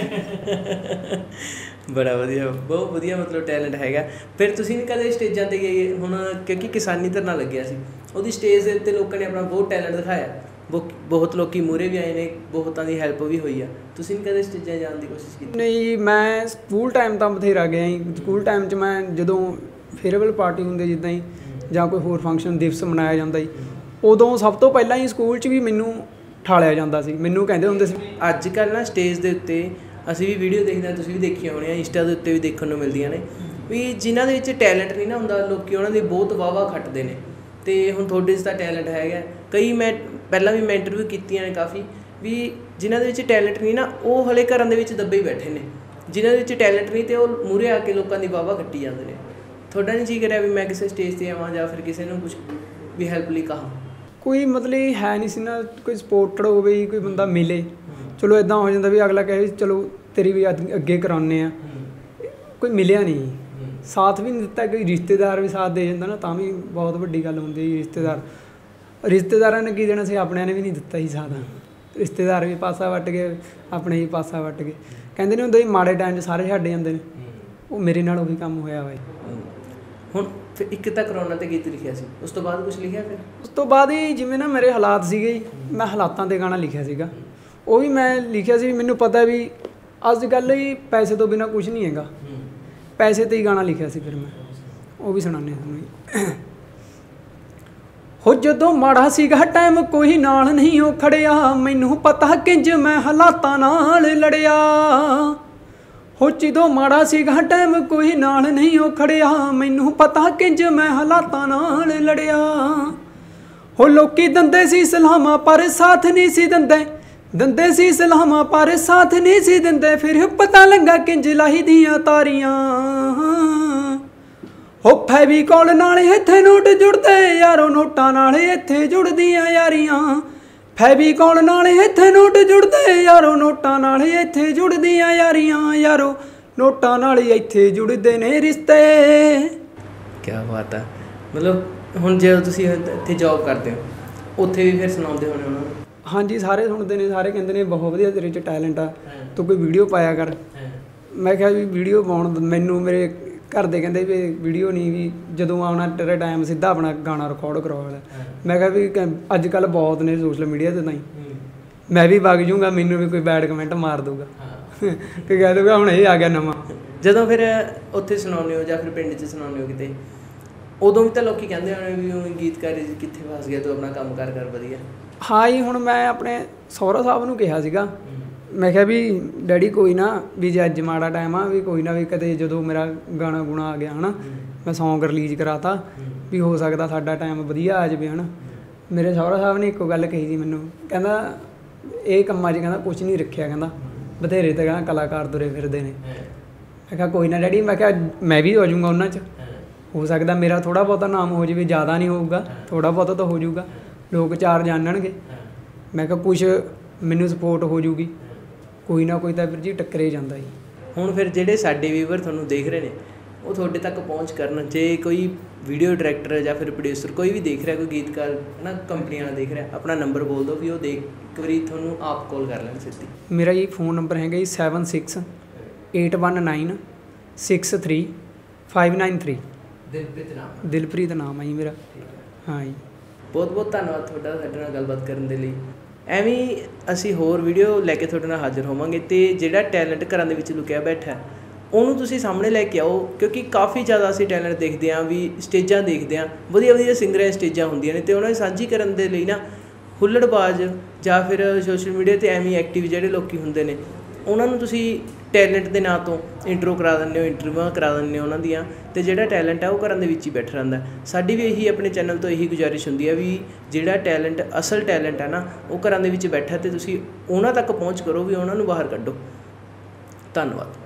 ਬੜਾ ਵਧੀਆ, ਬਹੁਤ ਵਧੀਆ ਮਤਲਬ ਟੈਲੈਂਟ ਹੈਗਾ। ਫਿਰ ਤੁਸੀਂ ਵੀ ਕਦੇ ਸਟੇਜਾਂ 'ਤੇ ਗਏ ਹੁਣ, ਕਿਉਂਕਿ ਕਿਸਾਨੀ ਧਰਨਾ ਲੱਗਿਆ ਸੀ, ਉਹਦੀ ਸਟੇਜ ਦੇ ਉੱਤੇ ਲੋਕਾਂ ਨੇ ਆਪਣਾ ਬਹੁਤ ਟੈਲੈਂਟ ਦਿਖਾਇਆ, ਬਹੁਤ ਲੋਕੀ ਮੂਹਰੇ ਵੀ ਆਏ ਨੇ, ਬਹੁਤਾਂ ਦੀ ਹੈਲਪ ਵੀ ਹੋਈ ਆ। ਤੁਸੀਂ ਵੀ ਕਦੇ ਸਟੇਜਾਂ ਜਾਣ ਦੀ ਕੋਸ਼ਿਸ਼ ਕੀਤੀ? ਨਹੀਂ, ਮੈਂ ਸਕੂਲ ਟਾਈਮ ਤਾਂ ਬਥੇਰਾ ਗਿਆ ਜੀ। ਸਕੂਲ ਟਾਈਮ 'ਚ ਮੈਂ ਜਦੋਂ ਫੇਅਰਵੈਲ ਪਾਰਟੀ ਹੁੰਦੀ ਜਿੱਦਾਂ ਹੀ, ਜਾਂ ਕੋਈ ਹੋਰ ਫੰਕਸ਼ਨ ਦਿਵਸ ਮਨਾਇਆ ਜਾਂਦਾ ਜੀ, ਉਦੋਂ ਸਭ ਤੋਂ ਪਹਿਲਾਂ ਹੀ ਸਕੂਲ 'ਚ ਵੀ ਮੈਨੂੰ ਠਾਲਿਆ ਜਾਂਦਾ ਸੀ। ਮੈਨੂੰ ਕਹਿੰਦੇ ਹੁੰਦੇ ਸੀ। ਅੱਜ ਕੱਲ੍ਹ ਨਾ ਸਟੇਜ ਦੇ ਉੱਤੇ ਅਸੀਂ ਵੀ ਵੀਡੀਓ ਦੇਖਦੇ ਹਾਂ, ਤੁਸੀਂ ਵੀ ਦੇਖੀਆਂ ਹੋਣੀਆਂ, ਇੰਸਟਾ ਦੇ ਉੱਤੇ ਵੀ ਦੇਖਣ ਨੂੰ ਮਿਲਦੀਆਂ ਨੇ, ਵੀ ਜਿਨ੍ਹਾਂ ਦੇ ਵਿੱਚ ਟੈਲੈਂਟ ਨਹੀਂ ਨਾ ਹੁੰਦਾ, ਲੋਕ ਉਹਨਾਂ ਦੀ ਬਹੁਤ ਵਾਹ ਖੱਟਦੇ ਨੇ। ਅਤੇ ਹੁਣ ਤੁਹਾਡੇ 'ਚ ਤਾਂ ਟੈਲੈਂਟ ਹੈਗਾ। ਕਈ ਮੈਂ ਪਹਿਲਾਂ ਵੀ ਮੈਂ ਇੰਟਰਵਿਊ ਕੀਤੀਆਂ ਨੇ ਕਾਫੀ, ਵੀ ਜਿਨ੍ਹਾਂ ਦੇ ਵਿੱਚ ਟੈਲੈਂਟ ਨਹੀਂ ਨਾ, ਉਹ ਹਲੇ ਘਰਾਂ ਦੇ ਵਿੱਚ ਦੱਬੇ ਹੀ ਬੈਠੇ ਨੇ। ਜਿਨ੍ਹਾਂ ਦੇ ਵਿੱਚ ਟੈਲੈਂਟ ਨਹੀਂ ਅਤੇ ਉਹ ਮੂਹਰੇ ਆ ਕੇ ਲੋਕਾਂ ਦੀ ਵਾਹ ਖੱਟੀ ਜਾਂਦੇ ਨੇ। ਤੁਹਾਡਾ ਨਹੀਂ ਜੀ ਕਰਿਆ ਵੀ ਮੈਂ ਕਿਸੇ ਸਟੇਜ 'ਤੇ ਆਵਾਂ, ਜਾਂ ਫਿਰ ਕਿਸੇ ਨੂੰ ਕੁਛ ਵੀ ਹੈਲਪ ਲਈ ਕਹਾਂ? ਕੋਈ ਮਤਲਬ ਹੈ ਨਹੀਂ ਸੀ ਨਾ, ਕੋਈ ਸਪੋਰਟਡ ਹੋਵੇ, ਕੋਈ ਬੰਦਾ ਮਿਲੇ, ਚਲੋ ਇੱਦਾਂ ਹੋ ਜਾਂਦਾ ਵੀ ਅਗਲਾ ਕਹੇ ਚਲੋ ਤੇਰੀ ਵੀ ਅੱਗੇ ਕਰਾਉਂਦੇ ਆ। ਕੋਈ ਮਿਲਿਆ ਨਹੀਂ, ਸਾਥ ਵੀ ਨਹੀਂ ਦਿੱਤਾ। ਕੋਈ ਰਿਸ਼ਤੇਦਾਰ ਵੀ ਸਾਥ ਦੇ ਜਾਂਦਾ ਨਾ, ਤਾਂ ਵੀ ਬਹੁਤ ਵੱਡੀ ਗੱਲ ਹੁੰਦੀ ਜੀ। ਰਿਸ਼ਤੇਦਾਰਾਂ ਨੇ ਕੀ ਦੇਣਾ ਸੀ, ਆਪਣਿਆਂ ਨੇ ਵੀ ਨਹੀਂ ਦਿੱਤਾ ਸੀ ਸਾਥ। ਰਿਸ਼ਤੇਦਾਰ ਵੀ ਪਾਸਾ ਵੱਟ ਗਏ, ਆਪਣੇ ਵੀ ਪਾਸਾ ਵੱਟ ਗਏ। ਕਹਿੰਦੇ ਨਹੀਂ ਹੁੰਦੇ ਮਾੜੇ ਟਾਈਮ 'ਚ ਸਾਰੇ ਛੱਡ ਜਾਂਦੇ ਨੇ, ਉਹ ਮੇਰੇ ਨਾਲ ਉਹੀ ਕੰਮ ਹੋਇਆ ਵਾ। ਹੁਣ ਫਿਰ ਇੱਕ ਤਾਂ ਕਰੋਨਾ 'ਤੇ ਗੀਤ ਲਿਖਿਆ ਸੀ, ਉਸ ਤੋਂ ਬਾਅਦ ਕੁਛ ਲਿਖਿਆ? ਫਿਰ ਉਸ ਤੋਂ ਬਾਅਦ ਹੀ ਜਿਵੇਂ ਨਾ ਮੇਰੇ ਹਾਲਾਤ ਸੀਗੇ, ਮੈਂ ਹਾਲਾਤਾਂ 'ਤੇ ਗਾਣਾ ਲਿਖਿਆ ਸੀਗਾ। ਉਹ ਵੀ ਮੈਂ ਲਿਖਿਆ ਸੀ, ਮੈਨੂੰ ਪਤਾ ਵੀ ਅੱਜ ਕੱਲ੍ਹ ਹੀ ਪੈਸੇ ਤੋਂ ਬਿਨਾਂ ਕੁਛ ਨਹੀਂ ਹੈਗਾ, ਪੈਸੇ 'ਤੇ ਹੀ ਗਾਣਾ ਲਿਖਿਆ ਸੀ। ਫਿਰ ਮੈਂ ਉਹ ਵੀ ਸੁਣਾਉਂਦੇ ਤੁਹਾਨੂੰ। ਹੋ ਜਦੋਂ ਮਾੜਾ ਸੀਗਾ ਟਾਈਮ, ਕੋਈ ਨਾਲ ਨਹੀਂ ਉਹ ਖੜਿਆ, ਮੈਨੂੰ ਪਤਾ ਕਿੰਜ ਮੈਂ ਹਾਲਾਤਾਂ ਨਾਲ ਲੜਿਆ। ਹੋ ਜਦੋਂ ਮਾੜਾ ਸੀਗਾ ਟਾਈਮ, ਕੋਈ ਨਾਲ ਨਹੀਂ ਉਹ ਖੜਿਆ, ਮੈਨੂੰ ਪਤਾ ਕਿੰਜ ਮੈਂ ਹਾਲਾਤਾਂ ਨਾਲ ਲੜਿਆ। ਹੋ ਲੋਕੀ ਦਿੰਦੇ ਸੀ ਸਲਾਮਾਂ, ਪਰ ਸਾਥ ਨਹੀਂ ਸੀ ਦਿੰਦੇ, ਦਿੰਦੇ ਸੀ ਸਲਾਮਾਂ ਪਰ ਸਾਥ ਨਹੀਂ ਸੀ ਦਿੰਦੇ, ਫਿਰ ਪਤਾ ਲੱਗਾ ਕਿੰਜ ਲਾਹੀ ਦੀਆਂ ਤਾਰੀਆਂ। ਹੋ ਫੈਵੀਕੌਲ ਨਾਲ ਇੱਥੇ ਨੋਟ ਜੁੜਦੇ ਯਾਰੋ, ਨੋਟਾਂ ਨਾਲ ਇੱਥੇ ਜੁੜਦੀਆਂ ਯਾਰੀਆਂ। ਫੈਵੀਕੌਲ ਨਾਲ ਇੱਥੇ ਨੋਟ ਜੁੜਦੇ ਯਾਰੋ, ਨੋਟਾਂ ਨਾਲ ਇੱਥੇ ਜੁੜਦੀਆਂ ਯਾਰੀਆਂ। ਯਾਰੋ ਨੋਟਾਂ ਨਾਲ ਇੱਥੇ ਜੁੜਦੇ ਨੇ ਰਿਸ਼ਤੇ। ਕੀ ਬਾਤ ਆ। ਮਤਲਬ ਹੁਣ ਜਦੋਂ ਤੁਸੀਂ ਇੱਥੇ ਜੌਬ ਕਰਦੇ ਹੋ ਉੱਥੇ ਵੀ ਫਿਰ ਸੁਣਾਉਂਦੇ ਹੋਣੇ ਉਹਨਾਂ ਨੂੰ? ਹਾਂਜੀ, ਸਾਰੇ ਸੁਣਦੇ ਨੇ, ਸਾਰੇ ਕਹਿੰਦੇ ਨੇ ਬਹੁਤ ਵਧੀਆ ਤੇਰੇ 'ਚ ਟੈਲੈਂਟ ਆ, ਤੂੰ ਕੋਈ ਵੀਡੀਓ ਪਾਇਆ ਕਰ। ਮੈਂ ਕਿਹਾ ਵੀ ਵੀਡੀਓ ਪਾਉਣ ਮੈਨੂੰ ਮੇਰੇ ਘਰ ਦੇ ਕਹਿੰਦੇ ਵੀ ਵੀਡੀਓ ਨਹੀਂ, ਵੀ ਜਦੋਂ ਆਉਣਾ ਤੇਰਾ ਟਾਈਮ ਸਿੱਧਾ ਆਪਣਾ ਗਾਣਾ ਰਿਕਾਰਡ ਕਰਵਾ ਲੈ। ਮੈਂ ਕਿਹਾ ਵੀ ਅੱਜ ਕੱਲ੍ਹ ਬਹੁਤ ਨੇ ਸੋਸ਼ਲ ਮੀਡੀਆ 'ਤੇ ਤਾਂ ਹੀ ਮੈਂ ਵੀ ਵਗ ਜੂੰਗਾ, ਮੈਨੂੰ ਵੀ ਕੋਈ ਬੈਡ ਕਮੈਂਟ ਮਾਰ ਦੂਗਾ ਕਿ ਕਹਿ ਦੂਗਾ ਹੁਣ ਇਹ ਆ ਗਿਆ ਨਵਾਂ। ਜਦੋਂ ਫਿਰ ਉੱਥੇ ਸੁਣਾਉਂਦੇ ਹੋ ਜਾਂ ਫਿਰ ਪਿੰਡ 'ਚ ਸੁਣਾਉਂਦੇ ਹੋ ਕਿਤੇ, ਉਦੋਂ ਵੀ ਤਾਂ ਲੋਕੀ ਕਹਿੰਦੇ ਹੋਣੇ ਵੀ ਉਹ ਗੀਤਕਾਰੀ ਕਿੱਥੇ ਫਸ ਗਿਆ, ਤੂੰ ਆਪਣਾ ਕੰਮ ਕਰ ਵਧੀਆ। ਹਾਂ ਜੀ, ਹੁਣ ਮੈਂ ਆਪਣੇ ਸਹੁਰਾ ਸਾਹਿਬ ਨੂੰ ਕਿਹਾ ਸੀਗਾ, ਮੈਂ ਕਿਹਾ ਵੀ ਡੈਡੀ ਕੋਈ ਨਾ, ਵੀ ਜੇ ਅੱਜ ਮਾੜਾ ਟਾਈਮ ਆ ਵੀ ਕੋਈ ਨਾ, ਵੀ ਕਦੇ ਜਦੋਂ ਮੇਰਾ ਗਾਣਾ ਗੁਣਾ ਆ ਗਿਆ ਹੈ ਨਾ, ਮੈਂ ਸੌਂਗ ਰਿਲੀਜ਼ ਕਰਾਤਾ, ਵੀ ਹੋ ਸਕਦਾ ਸਾਡਾ ਟਾਈਮ ਵਧੀਆ ਆ ਜਾਵੇ ਹੈ ਨਾ। ਮੇਰੇ ਸਹੁਰਾ ਸਾਹਿਬ ਨੇ ਇੱਕੋ ਗੱਲ ਕਹੀ ਸੀ ਮੈਨੂੰ, ਕਹਿੰਦਾ ਇਹ ਕੰਮਾਂ 'ਚ ਕਹਿੰਦਾ ਕੁਛ ਨਹੀਂ ਰੱਖਿਆ, ਕਹਿੰਦਾ ਬਥੇਰੇ ਤਾਂ ਕਹਿੰਦਾ ਕਲਾਕਾਰ ਤੁਰੇ ਫਿਰਦੇ ਨੇ। ਮੈਂ ਕਿਹਾ ਕੋਈ ਨਾ ਡੈਡੀ, ਮੈਂ ਕਿਹਾ ਮੈਂ ਵੀ ਹੋ ਜਾਊਂਗਾ ਉਹਨਾਂ 'ਚ, ਹੋ ਸਕਦਾ ਮੇਰਾ ਥੋੜ੍ਹਾ ਬਹੁਤਾ ਨਾਮ ਹੋ ਜਾਵੇ, ਜ਼ਿਆਦਾ ਨਹੀਂ ਹੋਊਗਾ, ਥੋੜ੍ਹਾ ਬਹੁਤਾ ਤਾਂ ਹੋ ਜਾਊਗਾ, ਲੋਕ ਚਾਰ ਜਾਣਨਗੇ। ਮੈਂ ਕਿਹਾ ਕੁਛ ਮੈਨੂੰ ਸਪੋਰਟ ਹੋ ਜਾਊਗੀ, ਕੋਈ ਨਾ ਕੋਈ ਤਾਂ ਵੀਰ ਜੀ ਟੱਕਰੇ ਜਾਂਦਾ ਜੀ। ਹੁਣ ਫਿਰ ਜਿਹੜੇ ਸਾਡੇ ਵੀਵਰ ਤੁਹਾਨੂੰ ਦੇਖ ਰਹੇ ਨੇ ਉਹ ਤੁਹਾਡੇ ਤੱਕ ਪਹੁੰਚ ਕਰਨ, ਜੇ ਕੋਈ ਵੀਡੀਓ ਡਾਇਰੈਕਟਰ ਜਾਂ ਫਿਰ ਪ੍ਰੋਡਿਊਸਰ ਕੋਈ ਵੀ ਦੇਖ ਰਿਹਾ, ਕੋਈ ਗੀਤਕਾਰ ਹੈ ਨਾ ਕੰਪਨੀਆਂ ਵਾਲਾ ਦੇਖ ਰਿਹਾ, ਆਪਣਾ ਨੰਬਰ ਬੋਲ ਦਿਓ ਵੀ ਉਹ ਦੇਖ ਇੱਕ ਵਾਰੀ ਤੁਹਾਨੂੰ ਆਪ ਕਾਲ ਕਰ ਲੈਣ ਸਿੱਧੀ। ਮੇਰਾ ਜੀ ਫ਼ੋਨ ਨੰਬਰ ਹੈਗਾ ਜੀ 7681963593। ਦਿਲਪ੍ਰੀਤ ਨਾਮ ਹੈ ਜੀ ਮੇਰਾ। ਹਾਂ ਜੀ, ਬਹੁਤ ਬਹੁਤ ਧੰਨਵਾਦ ਤੁਹਾਡਾ ਸਾਡੇ ਨਾਲ ਗੱਲਬਾਤ ਕਰਨ ਦੇ ਲਈ। ਐਵੇਂ ਅਸੀਂ ਹੋਰ ਵੀਡੀਓ ਲੈ ਕੇ ਤੁਹਾਡੇ ਨਾਲ ਹਾਜ਼ਰ ਹੋਵਾਂਗੇ, ਅਤੇ ਜਿਹੜਾ ਟੈਲੈਂਟ ਘਰਾਂ ਦੇ ਵਿੱਚ ਲੁਕਿਆ ਬੈਠਾ ਉਹਨੂੰ ਤੁਸੀਂ ਸਾਹਮਣੇ ਲੈ ਕੇ ਆਓ, ਕਿਉਂਕਿ ਕਾਫੀ ਜ਼ਿਆਦਾ ਅਸੀਂ ਟੈਲੈਂਟ ਦੇਖਦੇ ਹਾਂ, ਵੀ ਸਟੇਜਾਂ ਦੇਖਦੇ ਹਾਂ, ਵਧੀਆ ਵਧੀਆ ਸਿੰਗਰਾਂ ਦੀਆਂ ਸਟੇਜਾਂ ਹੁੰਦੀਆਂ ਨੇ, ਅਤੇ ਉਹਨਾਂ ਦੀ ਸਾਂਝੀ ਕਰਨ ਦੇ ਲਈ ਨਾ ਹੁੱਲੜਬਾਜ਼ ਜਾਂ ਫਿਰ ਸੋਸ਼ਲ ਮੀਡੀਆ 'ਤੇ ਐਵੇਂ ਐਕਟਿਵ ਜਿਹੜੇ ਲੋਕ ਹੁੰਦੇ ਨੇ, ਉਹਨਾਂ ਨੂੰ ਤੁਸੀਂ ਟੈਲੈਂਟ ਦੇ ਨਾਂ ਤੋਂ ਇੰਟਰੋ ਕਰਾ ਦਿੰਦੇ ਹੋ, ਇੰਟਰਵਿਊਆਂ ਕਰਾ ਦਿੰਦੇ ਹੋ ਉਹਨਾਂ ਦੀਆਂ, ਅਤੇ ਜਿਹੜਾ ਟੈਲੈਂਟ ਹੈ ਉਹ ਘਰਾਂ ਦੇ ਵਿੱਚ ਹੀ ਬੈਠਾ ਰਹਿੰਦਾ। ਸਾਡੀ ਵੀ ਇਹੀ ਆਪਣੇ ਚੈਨਲ ਤੋਂ ਇਹੀ ਗੁਜ਼ਾਰਿਸ਼ ਹੁੰਦੀ ਹੈ ਵੀ ਜਿਹੜਾ ਟੈਲੈਂਟ ਅਸਲ ਟੈਲੈਂਟ ਹੈ ਨਾ ਉਹ ਘਰਾਂ ਦੇ ਵਿੱਚ ਬੈਠਾ, ਅਤੇ ਤੁਸੀਂ ਉਹਨਾਂ ਤੱਕ ਪਹੁੰਚ ਕਰੋ, ਵੀ ਉਹਨਾਂ ਨੂੰ ਬਾਹਰ ਕੱਢੋ। ਧੰਨਵਾਦ।